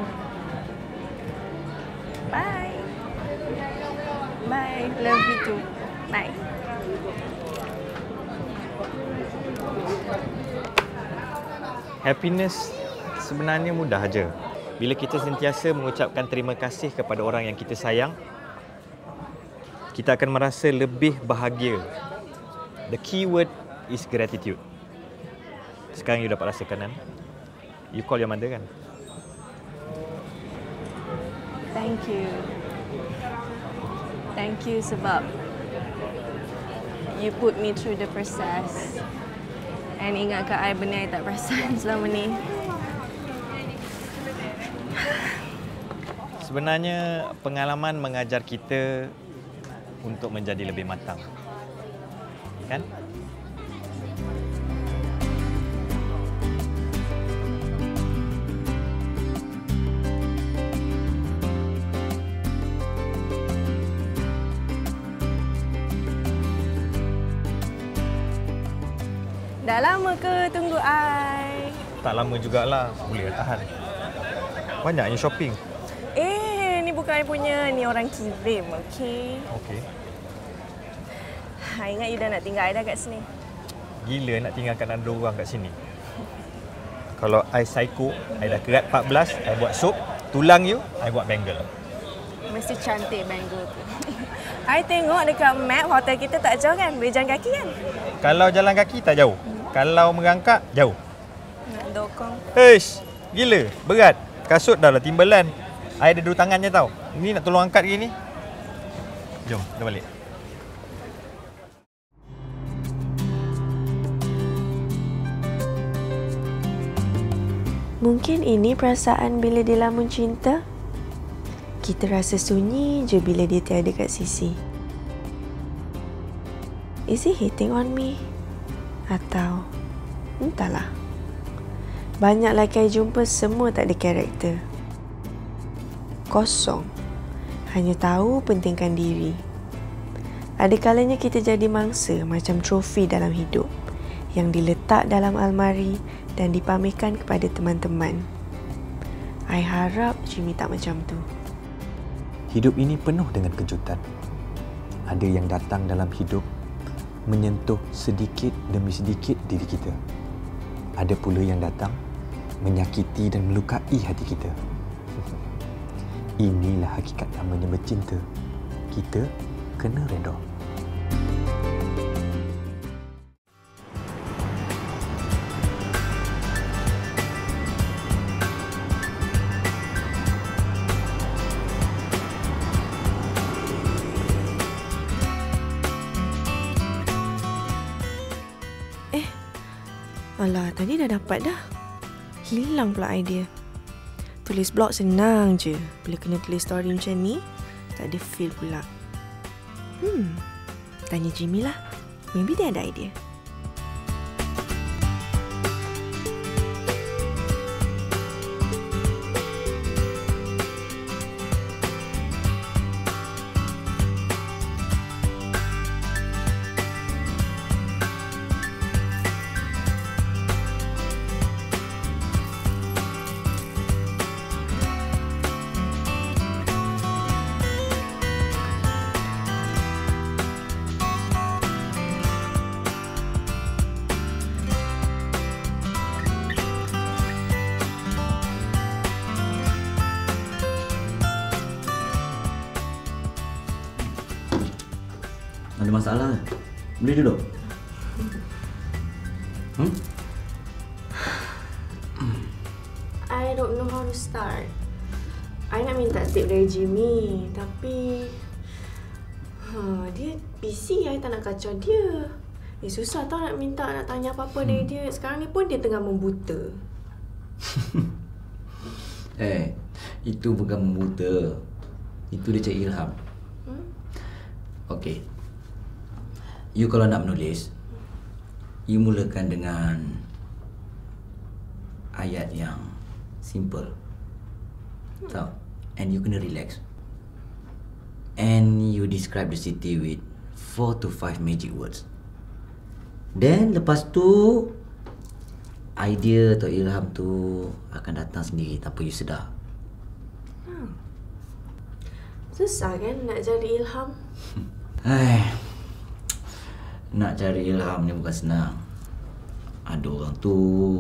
Bye. Bye. Love you too. Bye. Happiness sebenarnya mudah aja. Bila kita sentiasa mengucapkan terima kasih kepada orang yang kita sayang, kita akan merasa lebih bahagia. The key word is gratitude. Sekarang you dapat rasakan kan? You call your mother kan? Thank you. Thank you sebab you put me through the process. And ingatkan I benda I tak perasan selama ni. Sebenarnya pengalaman mengajar kita untuk menjadi lebih matang. Kan? Dah lama ke tunggu I? Tak lama jugalah. Boleh tahan. Banyaknya shopping. Eh, ni bukan I punya. Ni orang kirim, okey? Okey. I ingat you dah nak tinggal I dah kat sini. Gila nak tinggalkan ada orang kat sini. Kalau I psycho, I dah kerat empat belas, I buat sup. Tulang you, I buat bangle. Mesti cantik bangle tu. I tengok dekat map hotel kita tak jauh kan? Boleh jalan kaki kan? Kalau jalan kaki tak jauh. Kalau merangkak, jauh. Nak dokong. Heish, gila, berat. Kasut dah lah Timberland. I ada dua tangannya tau. Ni nak tolong angkat gini. Jom, kita balik. Mungkin ini perasaan bila dilamun cinta. Kita rasa sunyi je bila dia tiada kat sisi. Is he hitting on me? Atau entahlah. Banyak lelaki jumpa semua tak ada karakter. Kosong. Hanya tahu pentingkan diri. Ada kalanya kita jadi mangsa macam trofi dalam hidup yang diletak dalam almari dan dipamerkan kepada teman-teman. I harap Jimmy tak macam tu. Hidup ini penuh dengan kejutan. Ada yang datang dalam hidup menyentuh sedikit demi sedikit diri kita. Ada pula yang datang menyakiti dan melukai hati kita. Inilah hakikat namanya bercinta. Kita kena redha. Alah, tadi dah dapat dah. Hilang pula idea. Tulis blog senang je. Bila kena tulis story macam ni, tak ada feel pula. Hmm, tanya Jimmy lah. Maybe dia ada idea. Ada masalah? Boleh duduk? Hmm? I don't know how to start. I nak minta tip dari Jimmy, tapi ha, dia busy. I tak nak kacau dia. Eh, susah tau nak minta, nak tanya apa-apa hmm. dari dia. Sekarang ni pun dia tengah membuta. Eh, itu bukan membuta. Itu dia cari ilham. Hmm? Okey. You kalau nak menulis, you mulakan dengan ayat yang simple. Hmm. Tahu? And you kena relax. And you describe the city with four to five magic words. Then lepas tu, idea atau ilham tu akan datang sendiri tanpa you sedar. Hmm. Susah kan nak cari ilham? Hai. Nak cari ilham ni bukan senang. Ada orang tu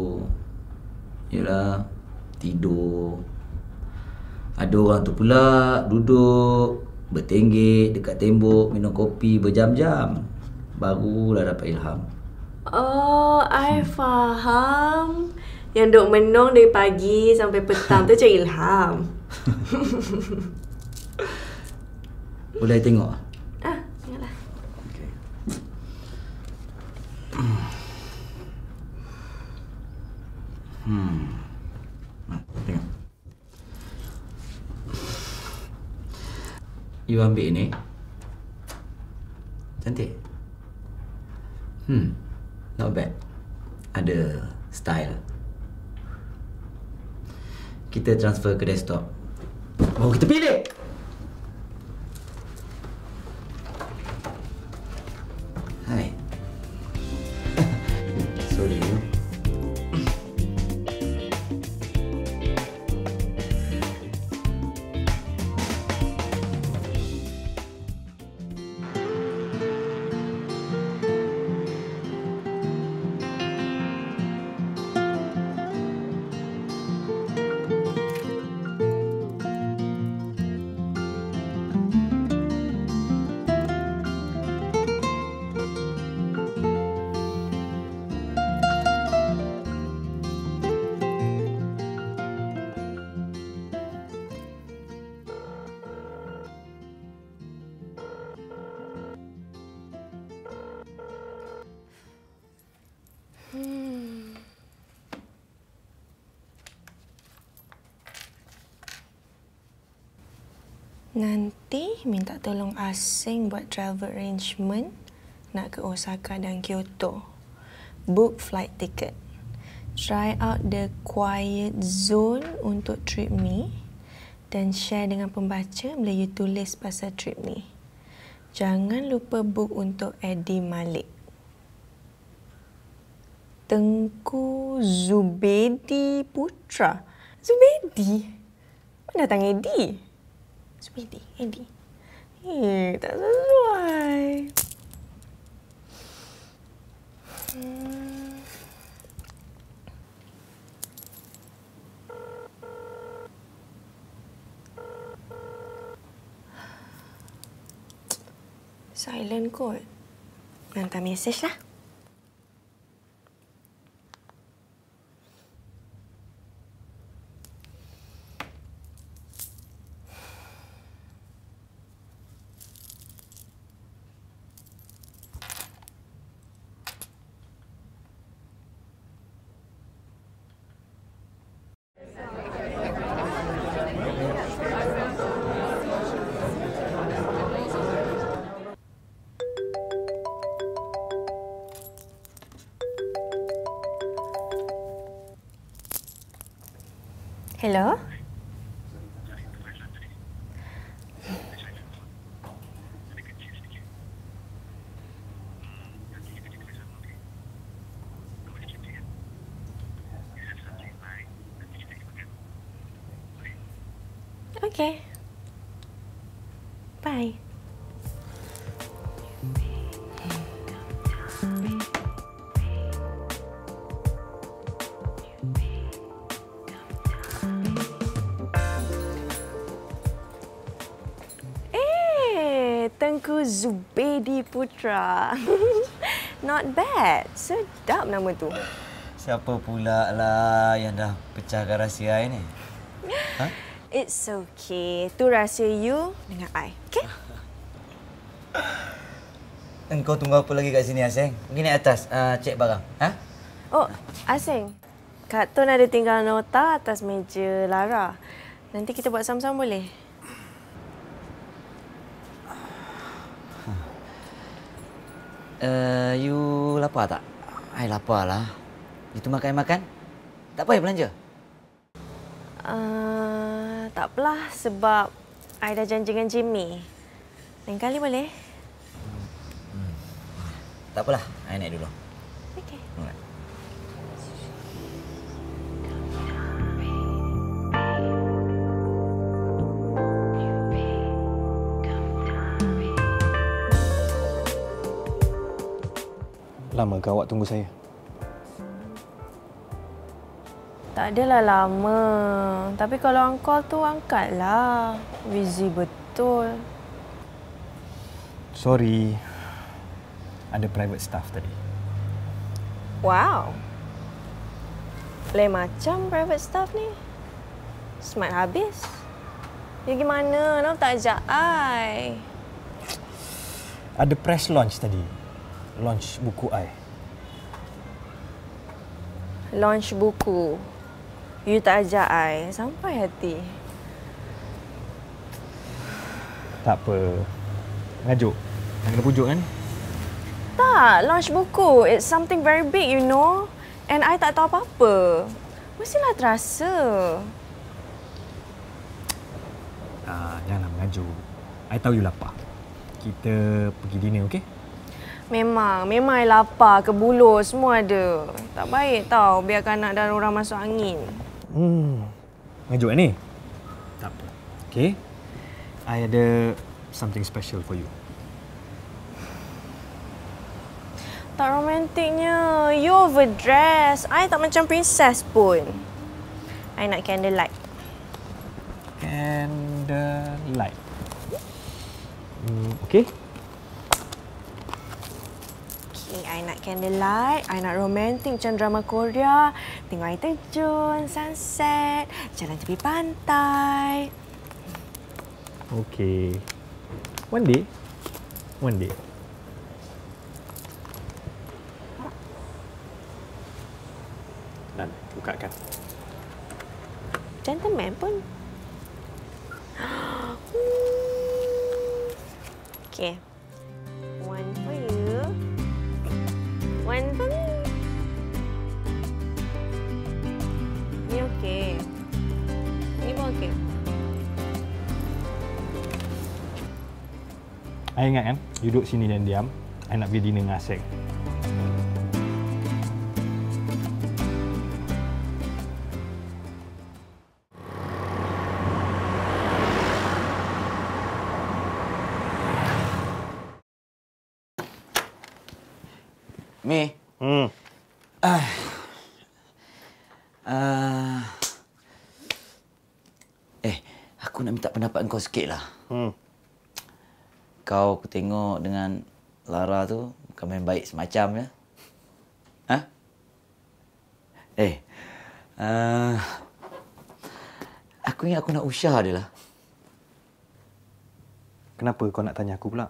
yalah tidur. Ada orang tu pula duduk bertenggek dekat tembok minum kopi berjam-jam. Barulah dapat ilham. Oh, I hmm. faham. Yang duk menong dari pagi sampai petang tu cari ilham. Boleh tengok? Ah, tengoklah. Hmm. Nah, tengok. You ambil ni. Cantik. Hmm. Not bad. Ada style. Kita transfer ke desktop. Mau kita pilih. Hai. Sorry. Hmm. Nanti minta tolong Asing buat travel arrangement nak ke Osaka dan Kyoto. Book flight ticket. Try out the quiet zone untuk trip ni dan share dengan pembaca bila you tulis pasal trip ni. Jangan lupa book untuk Eddie Malik. Tengku Zubedi Putra. Zubedi? Mana datang Eddie? Zubedi, Eddie. Eh, tak sesuai. Hmm. Silent kot. Hantar mesej lah. Hello? Okay. Bye. Eh, Tengku Zubedi Putra. Not bad. Sedap nama tu. Siapa pula lah yang dah pecahkan rahsia ini? Ha? It's okay. Tu rahsia you dengan I. Okay? Engkau tunggu apa lagi kat sini, Aseng? Pergi naik atas, uh, cek barang. Ha? Oh, Aseng. Kak Tun ada tinggal nota atas meja Lara. Nanti kita buat sama-sama boleh? Uh, you lapar tak? I lapar lah. Itu makan-makan? Tak payah belanja? Uh, tak apalah sebab I dah janji dengan Jimmy. Lain kali boleh? Hmm. Tak apalah, I naik dulu. Okey. Alright. Lama ke awak tunggu saya? Tak adalah lama. Tapi kalau angkol tu angkatlah. Busy betul. Sorry. Ada private staff tadi. Wow. Lain macam private staff ni. Smart habis. Ya gimana? Kenapa tak ajak I? Ada press launch tadi. Launch buku I. Launch buku. You tak ajak I. Sampai hati. Tak apa. Ngajuk. Nak kena pujuk kan? Tak. Launch buku. It's something very big, you know. And I tak tahu apa-apa. Mestilah terasa. Ah, janganlah mengajuk. I tahu you lapar. Kita pergi dinner, okey? Memang. Memang I lapar. Kebulur. Semua ada. Tak baik tau. Biarkan anak dan orang masuk angin. Hmm. Ngajuk ni? Tak apa. Okey? I ada something special for you. Tak romantiknya. You overdress. I tak macam princess pun. I nak candlelight. Candlelight. Hmm, okey? Okay, I nak candlelight. I nak romantik macam drama Korea. Tengok air terjun, sunset, jalan tepi pantai. Okey. One day. One day. Dan bukakan. Gentleman pun. Okay. One for you. One for me. Ni okey. Ni pun okey. I ingat kan, you duduk sini dan diam. I nak pergi dinner dengan Aseng. Mi. Hmm. Ah. Uh, eh, aku nak minta pendapat kau sikit lah. Hmm. Kau aku tengok dengan Lara tu bukan main baik semacam ya. Ha? Eh. Uh, aku ingat aku nak usah dia lah. Kenapa kau nak tanya aku pula?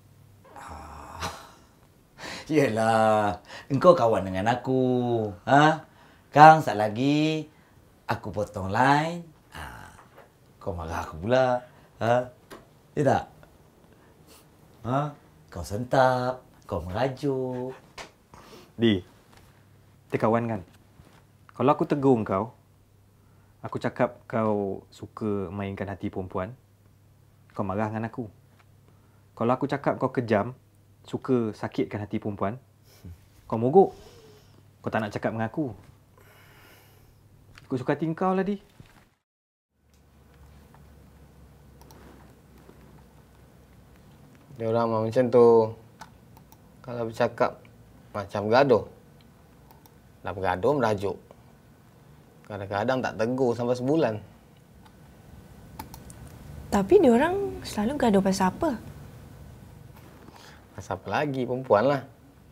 Yelah, engkau kawan dengan aku. Ha? Kang, sat lagi aku potong line. Ha. Kau marah aku pula. Ha? Ya tak? Ha? Kau sentap, kau merajuk. Di, kita kawan kan? Kalau aku tegur kau, Aku cakap kau suka mainkan hati perempuan, kau marah dengan aku. Kalau aku cakap kau kejam, suka sakitkan hati perempuan, kau mogok. Kau tak nak cakap dengan aku. Aku suka hati kau lah, Di. Dia orang memang macam tu. Kalau bercakap macam gaduh. Dah bergaduh merajuk. Kadang-kadang tak tegur sampai sebulan. Tapi dia orang selalu gaduh pasal apa? Pasal apa lagi, perempuan lah.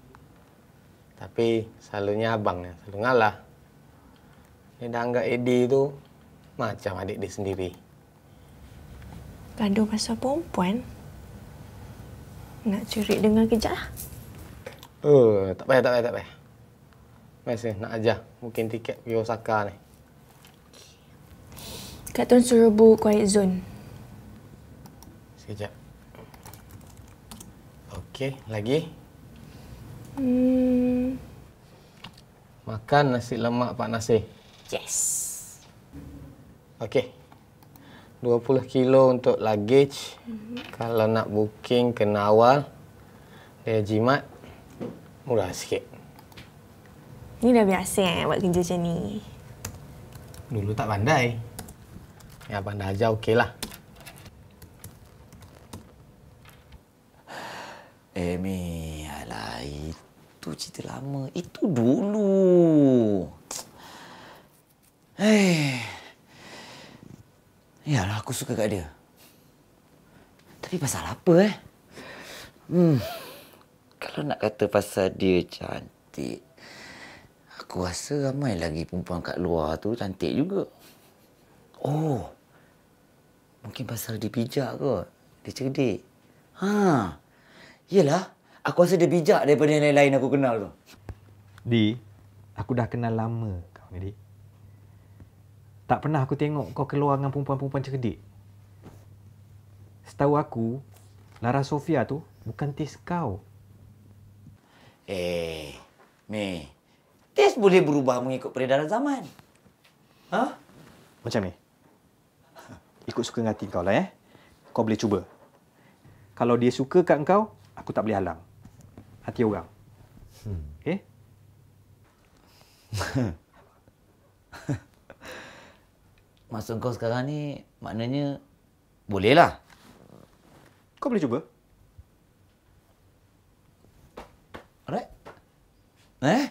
Tapi selalunya abang yang selalu ngalah. Dia dah anggap Eddie tu macam adik dia sendiri. Gaduh pasal perempuan? Nak curi dengar kejap lah. Oh, tak payah, tak payah, tak payah. Masih nak ajar. Mungkin tiket pergi Osaka ni. Kak Tun suruh book quiet zone. Sekejap. Okey, lagi. Hmm. Makan nasi lemak Pak Nasir. Yes. Okey. dua puluh kilo untuk luggage. Mm-hmm. Kalau nak booking kena awal. Dia jimat. Murah sikit. Ni dah biasa eh buat kerja macam ni. Dulu tak pandai. Yang pandai ajar okeylah. Eh, Mi, alah, itu cerita lama. Itu dulu. Eh. Yalah, aku suka kat dia. Tapi pasal apa eh? Hmm. Kalau nak kata pasal dia cantik, aku rasa ramai lagi perempuan kat luar tu cantik juga. Oh. Mungkin pasal dia bijak kot. Dia cerdik. Ha. Yelah, aku rasa dia bijak daripada yang lain-lain aku kenal tu. Di, aku dah kenal lama kau ni, Di. Tak pernah aku tengok kau keluar dengan perempuan-perempuan cerdik. Setahu aku, Lara Sofia tu bukan tes kau. Eh, Mi, tes boleh berubah mengikut peredaran zaman. Ha? Macam ni. Ikut suka dengan hati kau lah, eh. Kau boleh cuba. Kalau dia suka kat kau, aku tak boleh halang. Hati orang. Hmm. Okay? Maksud kau sekarang ni, maknanya bolehlah. Kau boleh cuba. Alright. Eh?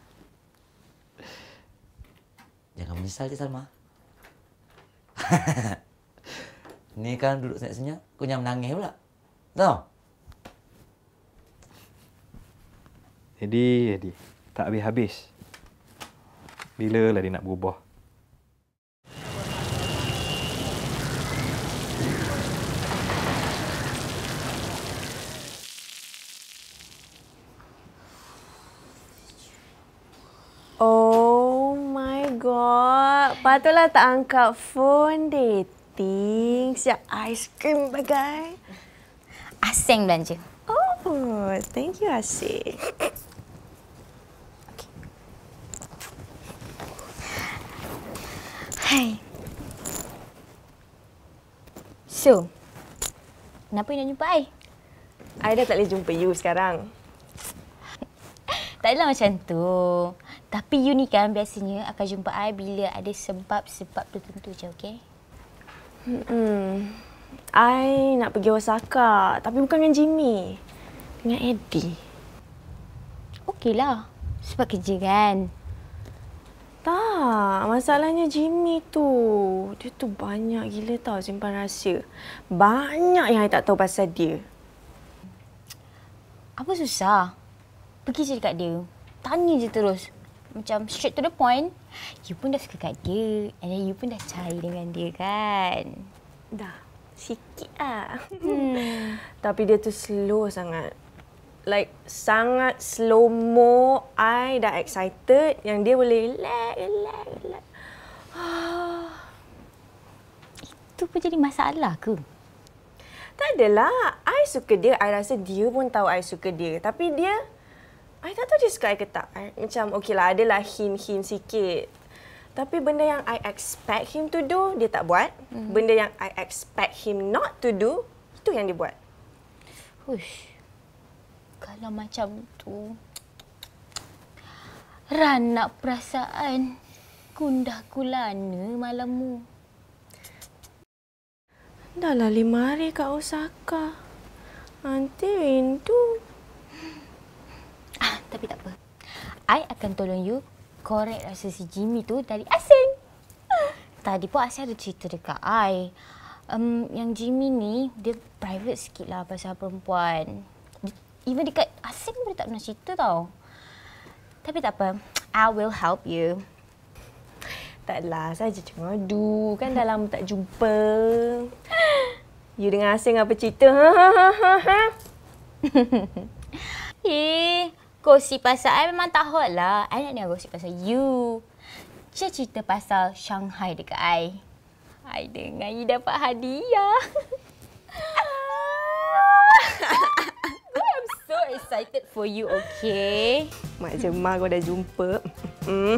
Jangan menyesal je, Salma. Ni kan duduk senyap-senyap, kau jangan menangis pula. Tahu? Eddie, Eddie. Tak habis-habis. Bila lah dia nak berubah? Oh my god. Patutlah tak angkat phone dating. Siap ice cream bagai. Asing belanja. Oh, thank you Asing. Hai. So, kenapa you nak jumpa I? I dah tak boleh jumpa you sekarang. Tak adalah macam tu. Tapi you ni kan biasanya akan jumpa I bila ada sebab-sebab tertentu je, okey? Hmm. I nak pergi Osaka, tapi bukan dengan Jimmy. Dengan Eddie. Okeylah. Sebab kerja kan? Tak, masalahnya Jimmy tu. Dia tu banyak gila tau simpan rahsia. Banyak yang I tak tahu pasal dia. Apa susah? Pergi je dekat dia. Tanya je terus. Macam straight to the point. You pun dah suka kat dia. And then you pun dah cair dengan dia kan? Dah. Sikit lah. Hmm. Tapi dia tu slow sangat. Like, sangat slow-mo. I dah excited yang dia boleh relax, relax, relax. Itu pun jadi masalah ke? Tak adalah. I suka dia. I rasa dia pun tahu I suka dia. Tapi dia, I tak tahu dia suka I ke tak. I, macam, okeylah, adalah hint-hint sikit. Tapi benda yang I expect him to do, dia tak buat. Hmm. Benda yang I expect him not to do, itu yang dia buat. Hush. Kalau macam tu, ranak perasaan gundah gulana malammu. Dahlah lima hari kat Osaka. Nanti rindu. Ah, tapi tak apa. I akan tolong you korek rasa si Jimmy tu dari asing. Tadi pun Asya ada cerita dekat I. Um, yang Jimmy ni, dia private sikit lah pasal perempuan. Even dekat asing pun dia tak pernah cerita tau. Tapi tak apa. I will help you. Taklah, saja cengadu. Kan dah lama tak jumpa. You dengan asing apa cerita? Ha, ha, ha, ha, ha. Eh, gosip pasal I memang tak hot lah. I nak dengar gosip pasal you. Dia cerita pasal Shanghai dekat I. I dengar you dapat hadiah. I'm so excited for you, okay? Mak Jemah kau dah jumpa. Hmm.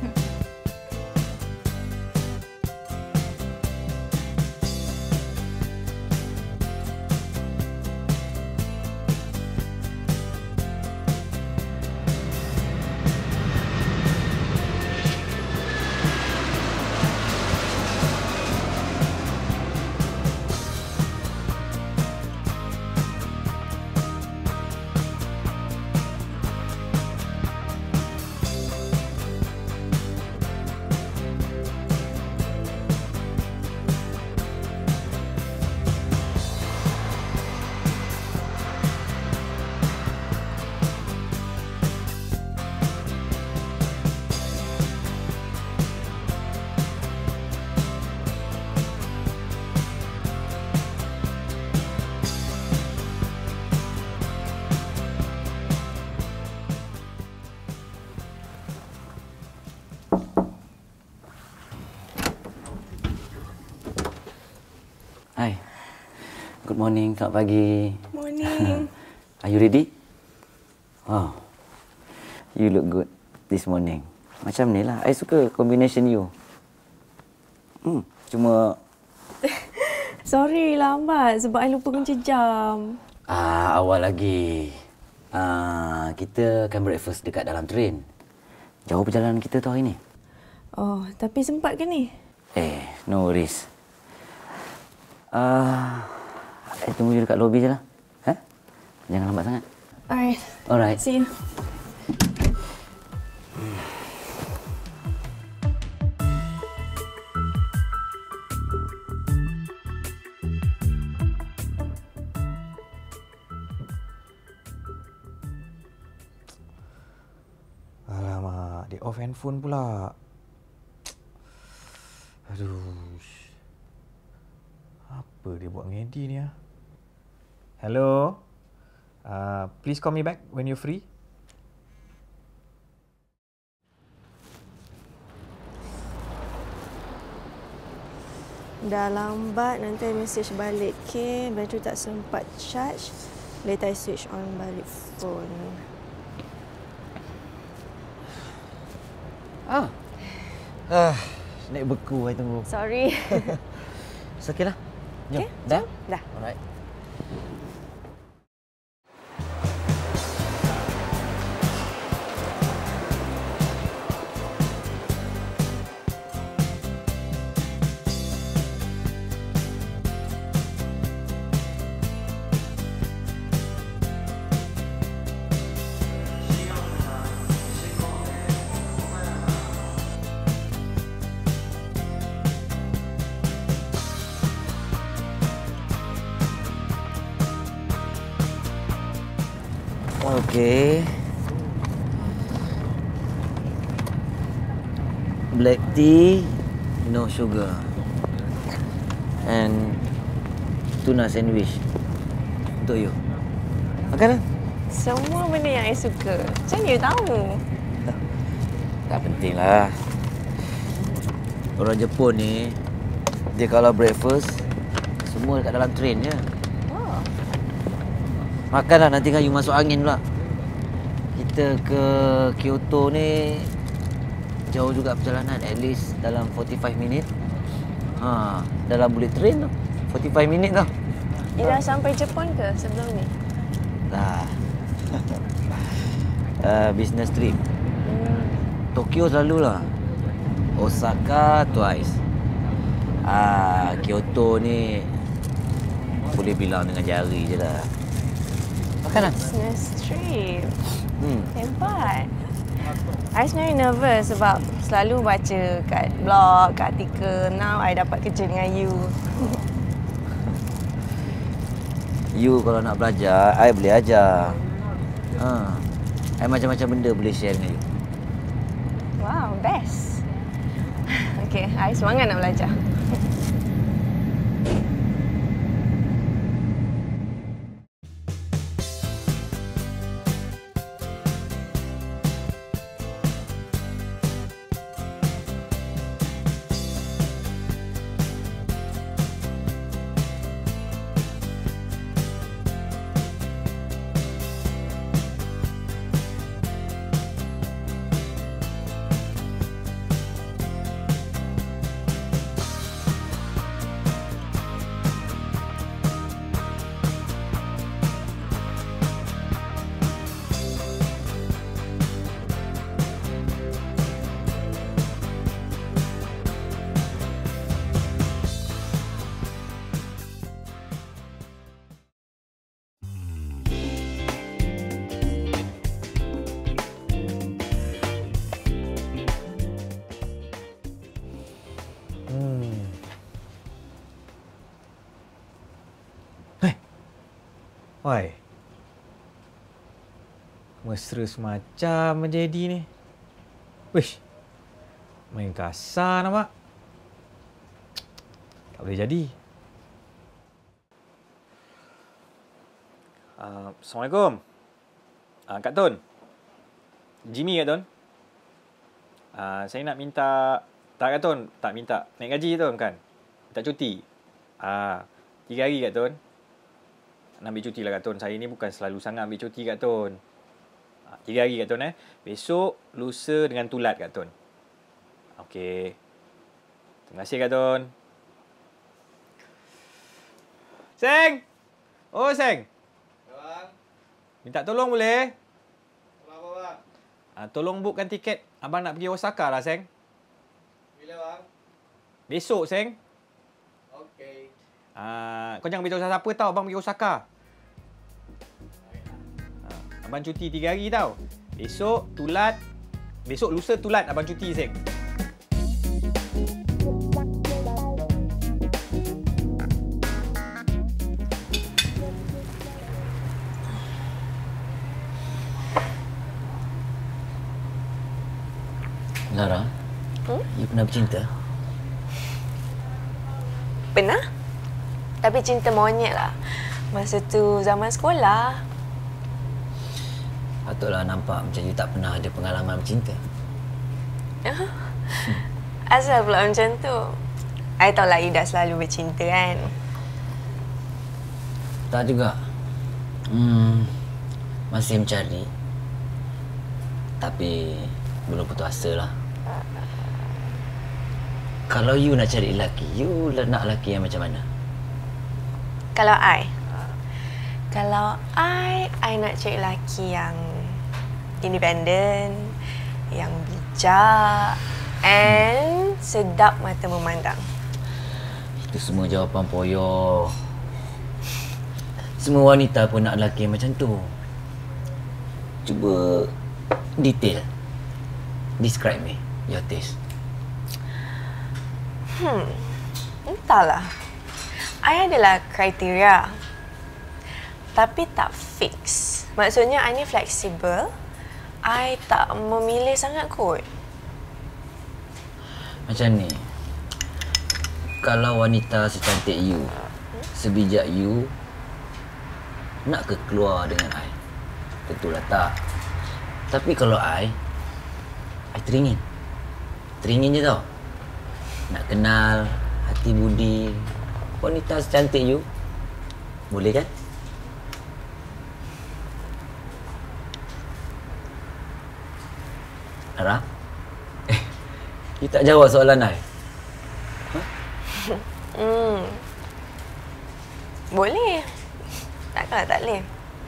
Hai. Good morning, selamat pagi. Morning. Are you ready? Wow. You look good this morning. Macam ni lah. I suka combination you. Hmm, cuma... Sorry lambat sebab I lupa kunci jam. Ah, awal lagi. Ah, kita akan breakfast dekat dalam train. Jauh perjalanan kita tu hari ni. Oh, tapi sempat ke ni? Eh, no worries. Ah, uh, I tunggu you dekat lobi je lah. Ha? Jangan lambat sangat. Alright. Alright. See you. Alamak, dia off handphone pula. Aduh. Apa dia buat dengan Eddie ni ah? Hello? Uh, please call me back when you're free. Dah lambat, nanti I message balik. Okay, bateri tak sempat charge. Later I switch on balik phone. Ah. Ah, naik beku I tunggu. Sorry. It's okay lah. Jom. Okay, Dah? Dah. Alright. Okay. Black tea, no sugar. And tuna sandwich untuk you. Makan lah. Semua benda yang I suka. Macam mana you tahu? Tak penting lah. Orang Jepun ni, dia kalau breakfast, semua dekat dalam train je. Oh. Makanlah, nanti kan you masuk angin pula. Kita ke Kyoto ni jauh juga perjalanan, at least dalam forty-five minit. Ha, dalam bullet train tu, forty-five minit tau. Ida sampai Jepun ke sebelum ni? Dah. uh, business trip. Hmm. Tokyo selalulah. Osaka twice. Ah, Kyoto ni boleh bilang dengan jari je lah. Makanan. Business trip. Hmm. Hebat. I sebenarnya nervous sebab selalu baca kat blog, kat artikel. Now I dapat kerja dengan you. You kalau nak belajar, I boleh ajar. Ha. I macam-macam benda boleh share dengan you. Wow, best. Okay, I semangat nak belajar. Why? Mesra semacam menjadi ni. Wish. Main kasar nampak. Tak boleh jadi. Uh, Assalamualaikum. Uh, Kak Tun. Jimmy Kak Tun. Uh, saya nak minta... Tak Kak Tun. Tak minta. Naik gaji Tun kan? Minta cuti. Ah, uh, tiga hari Kak Tun. Nak ambil cuti lah Kak Tun. Saya ni bukan selalu sangat ambil cuti Kak Tun. Ha, tiga hari Kak Tun eh. Besok, lusa dengan tulat Kak Tun. Okey. Terima kasih Kak Tun. Seng! Oh Seng! Bang. Minta tolong boleh? Tolong apa bang? Ha, tolong bookkan tiket. Abang nak pergi Osaka lah Seng. Bila bang? Besok Seng. Okey. Ah, kau jangan beritahu siapa tahu abang pergi Osaka. Ah, abang cuti tiga hari tau. Besok tulat. Besok lusa tulat abang cuti Seng. Lara, hmm? You pernah bercinta? Pernah? Tapi cinta monyet lah. Masa tu zaman sekolah. Patutlah nampak macam you tak pernah ada pengalaman bercinta. Asal pula macam tu? I tahu lah you dah selalu bercinta kan? Tak juga. Hmm, masih mencari. Tapi belum putus asa lah. Kalau you nak cari lelaki, you nak lelaki yang macam mana? Kalau I, kalau I, I nak cari lelaki yang independent, yang bijak and sedap mata memandang. Itu semua jawapan poyo. Semua wanita pun nak lelaki yang macam tu. Cuba detail. Describe me your taste. Hmm, entahlah. I adalah kriteria. Tapi tak fix. Maksudnya I ni fleksibel. I tak memilih sangat kot. Macam ni. Kalau wanita secantik you, sebijak you, nak ke keluar dengan I? Tentulah tak. Tapi kalau I, I teringin. Teringin je tau. Nak kenal hati budi wanita secantik you. Boleh kan? Lara? Eh, You tak jawab soalan I. Hmm. Boleh. Takkanlah tak boleh.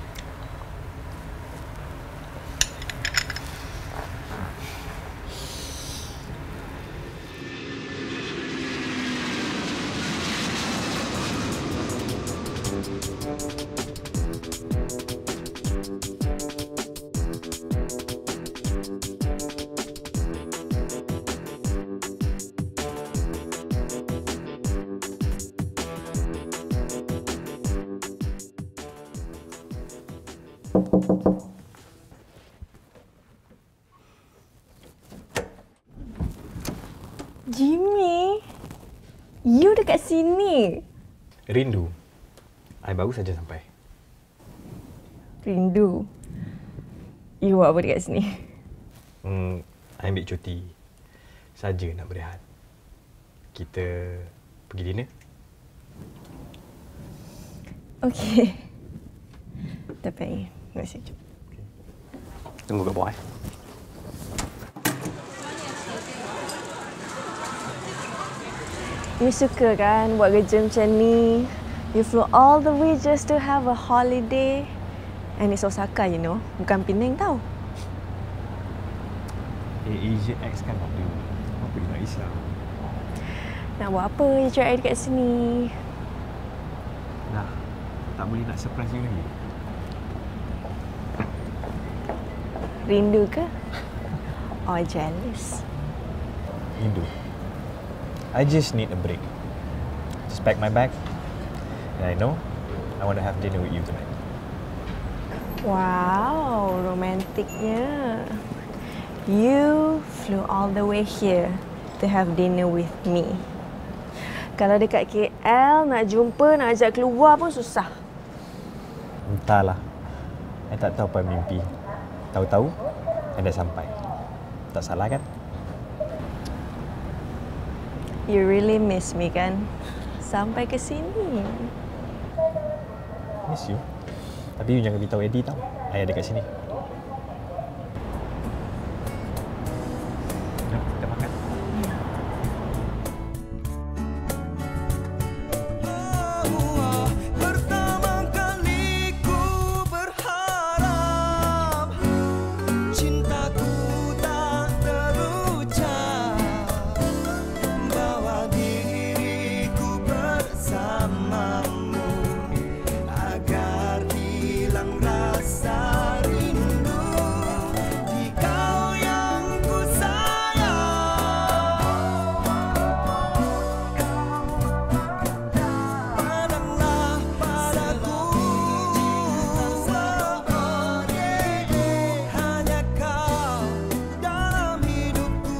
Jimmy, you dekat sini. Rindu. I baru saja sampai. Rindu. You buat apa dekat sini? Hmm, I ambil cuti. Saja nak berehat. Kita pergi dinner? Okey. Tapi, nak sekejap. Tunggu kat bawah eh. You suka kan buat kerja macam ni? You flew all the way just to have a holiday. And it's Osaka, you know. Bukan Penang tau. Eh, Asia X kan ada. Apa you nak risau? Nak buat apa you cari dekat sini? Dah, tak boleh nak surprise you lagi. Rindu ke? Or jealous? Rindu. I just need a break. Just pack my bag. And I know I want to have dinner with you tonight. Wow, romantiknya. You flew all the way here to have dinner with me. Kalau dekat K L, nak jumpa, nak ajak keluar pun susah. Entahlah. I tak tahu apa mimpi. Tahu-tahu, I dah sampai. Tak salah kan? You really miss me kan? Sampai ke sini. Miss you. Tapi you jangan beritahu Eddie tau. I ada kat sini. Jom, kita makan. Pertama kali ku berharap cintaku tak terucap bawa diriku bersamamu agar hilang rasa rindu di kau yang ku sayang. Pandanglah padaku, hanya kau dalam hidupku,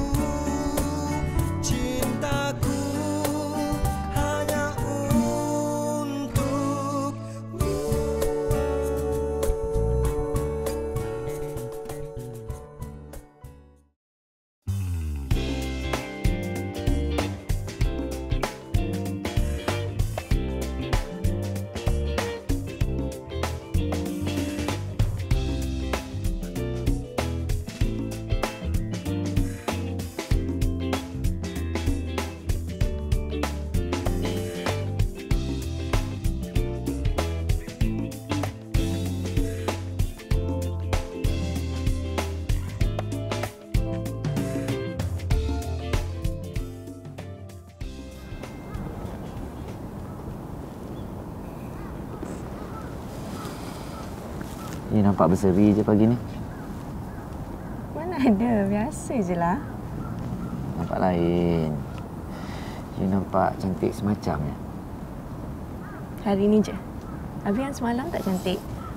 cintaku hanya untukmu. You nampak berseri je pagi ni. Mana ada, biasa je lah. Nampak lain. You nampak cantik semacamnya. Hari ni je. Habis yang semalam tak cantik.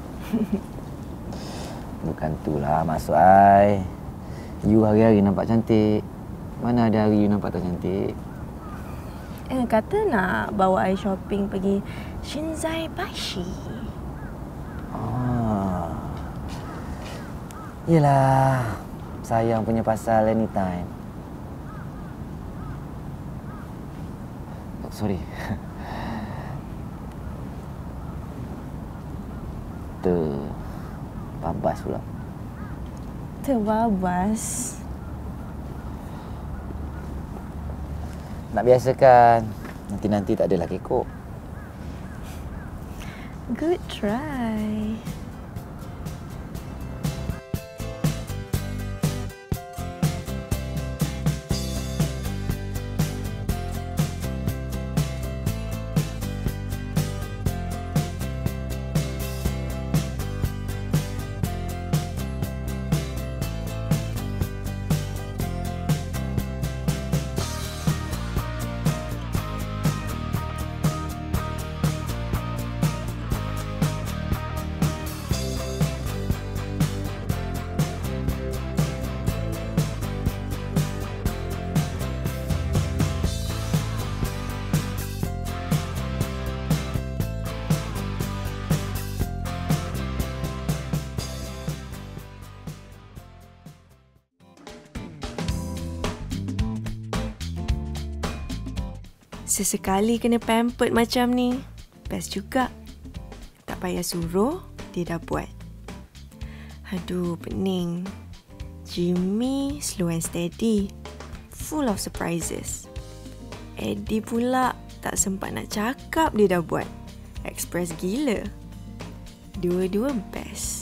Bukan tu lah maksud I. You hari-hari nampak cantik. Mana ada hari you nampak tak cantik? Eh, kata nak bawa I shopping pergi Shinzai Bashi. Ah. Yelah, sayang punya pasal anytime. Oh, sorry. Terbabas pula. Terbabas? Nak biasakan. Nanti-nanti tak adalah kekok. Good try. Sesekali kena pampered macam ni, best juga. Tak payah suruh, dia dah buat. Aduh, pening. Jimmy slow and steady, full of surprises. Eddie pula tak sempat nak cakap dia dah buat. Express gila. Dua-dua best.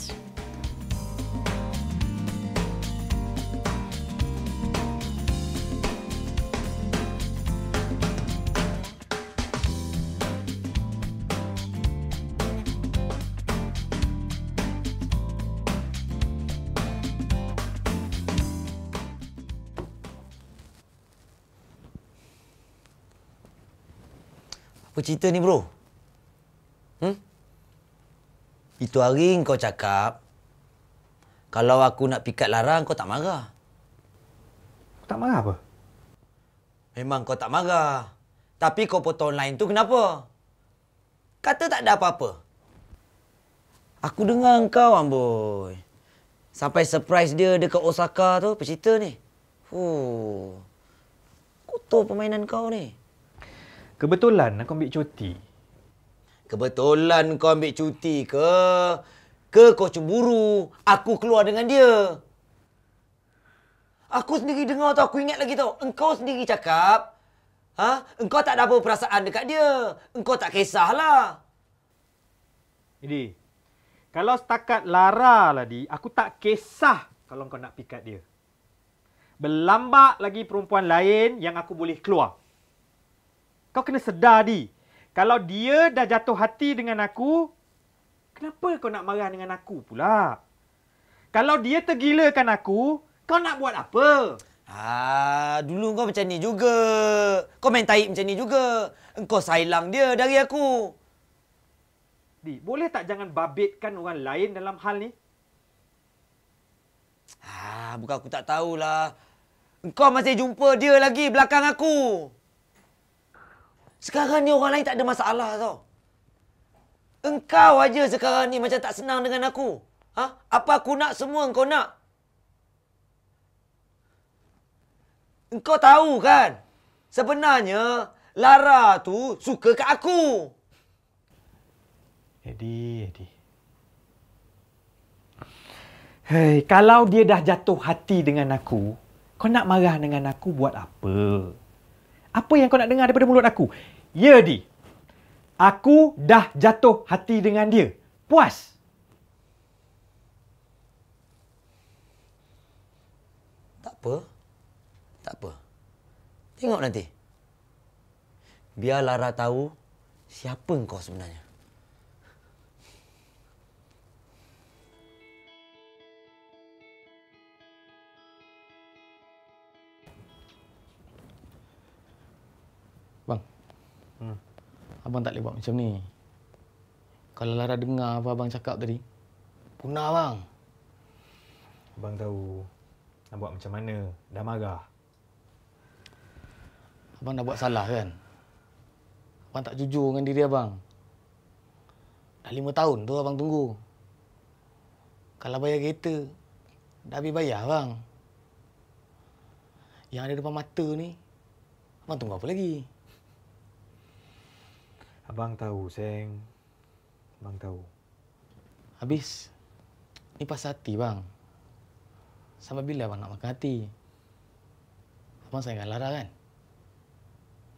Apa cerita ni, bro? Hmm? Itu hari kau cakap, kalau aku nak pikat Lara, kau tak marah. Aku tak marah apa? Memang kau tak marah. Tapi kau potong line tu kenapa? Kata tak ada apa-apa. Aku dengar kau, amboi. Sampai surprise dia dekat Osaka tu, apa cerita ni? Fuh. Kotor permainan kau ni. Kebetulan aku ambil cuti. Kebetulan kau ambil cuti ke? Ke kau cemburu aku keluar dengan dia? Aku sendiri dengar tau, aku ingat lagi tau. Engkau sendiri cakap, ha? Engkau tak ada apa perasaan dekat dia. Engkau tak kisahlah. Jadi, kalau setakat Lara lah, Di, aku tak kisah kalau kau nak pikat dia. Berlambak lagi perempuan lain yang aku boleh keluar. Kau kena sedar, Di. Kalau dia dah jatuh hati dengan aku, kenapa kau nak marah dengan aku pula? Kalau dia tergilakan aku, kau nak buat apa? Ah, dulu kau macam ni juga. Kau main taib macam ni juga. Engkau sailang dia dari aku. Di, boleh tak jangan babitkan orang lain dalam hal ni? Ah, bukan aku tak tahulah. Engkau masih jumpa dia lagi belakang aku. Sekarang ni orang lain tak ada masalah tau. Engkau aja sekarang ni macam tak senang dengan aku. Ha? Apa aku nak, semua engkau nak. Engkau tahu kan? Sebenarnya Lara tu suka kat aku. Eddie, Eddie. Hei, kalau dia dah jatuh hati dengan aku, kau nak marah dengan aku buat apa? Apa yang kau nak dengar daripada mulut aku? Ya, Di. Aku dah jatuh hati dengan dia. Puas? Tak apa. Tak apa. Tengok nanti. Biar Lara tahu siapa engkau sebenarnya. Bang. Hmm. Abang tak boleh buat macam ni. Kalau Lara dengar apa abang cakap tadi, punah bang. Abang tahu nak buat macam mana. Dah marah. Abang dah buat salah kan? Abang tak jujur dengan diri abang. Dah lima tahun tu abang tunggu. Kalau bayar kereta, dah habis bayar bang. Yang ada depan mata ni, abang tunggu apa lagi? Abang tahu, Seng. Abang tahu. Habis, ni pasal hati bang. Sampai bila abang nak makan hati? Abang sayang Lara kan?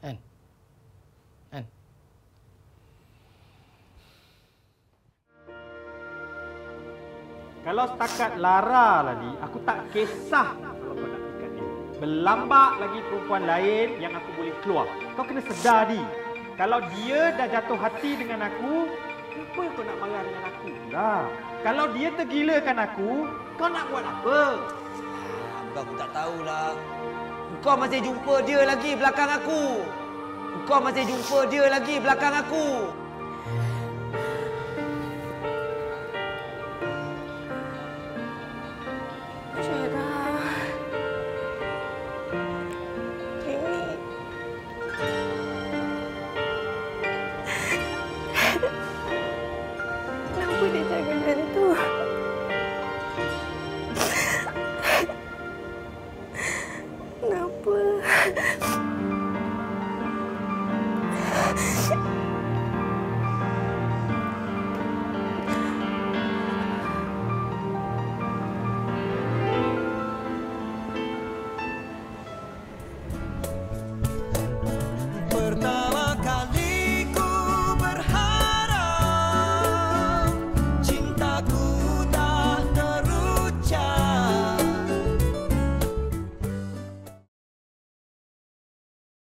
Kalau setakat Lara lah ni, aku tak kisah kalau kau nak ikat dia. Berlambak lagi perempuan lain yang aku boleh keluar. Kau kena sedar, Di. Kalau dia dah jatuh hati dengan aku, kenapa kau nak marah dengan aku pula? Kalau dia tergilakan aku, kau nak buat apa? Bukan aku tak tahulah. Kau masih jumpa dia lagi belakang aku. Kau masih jumpa dia lagi belakang aku.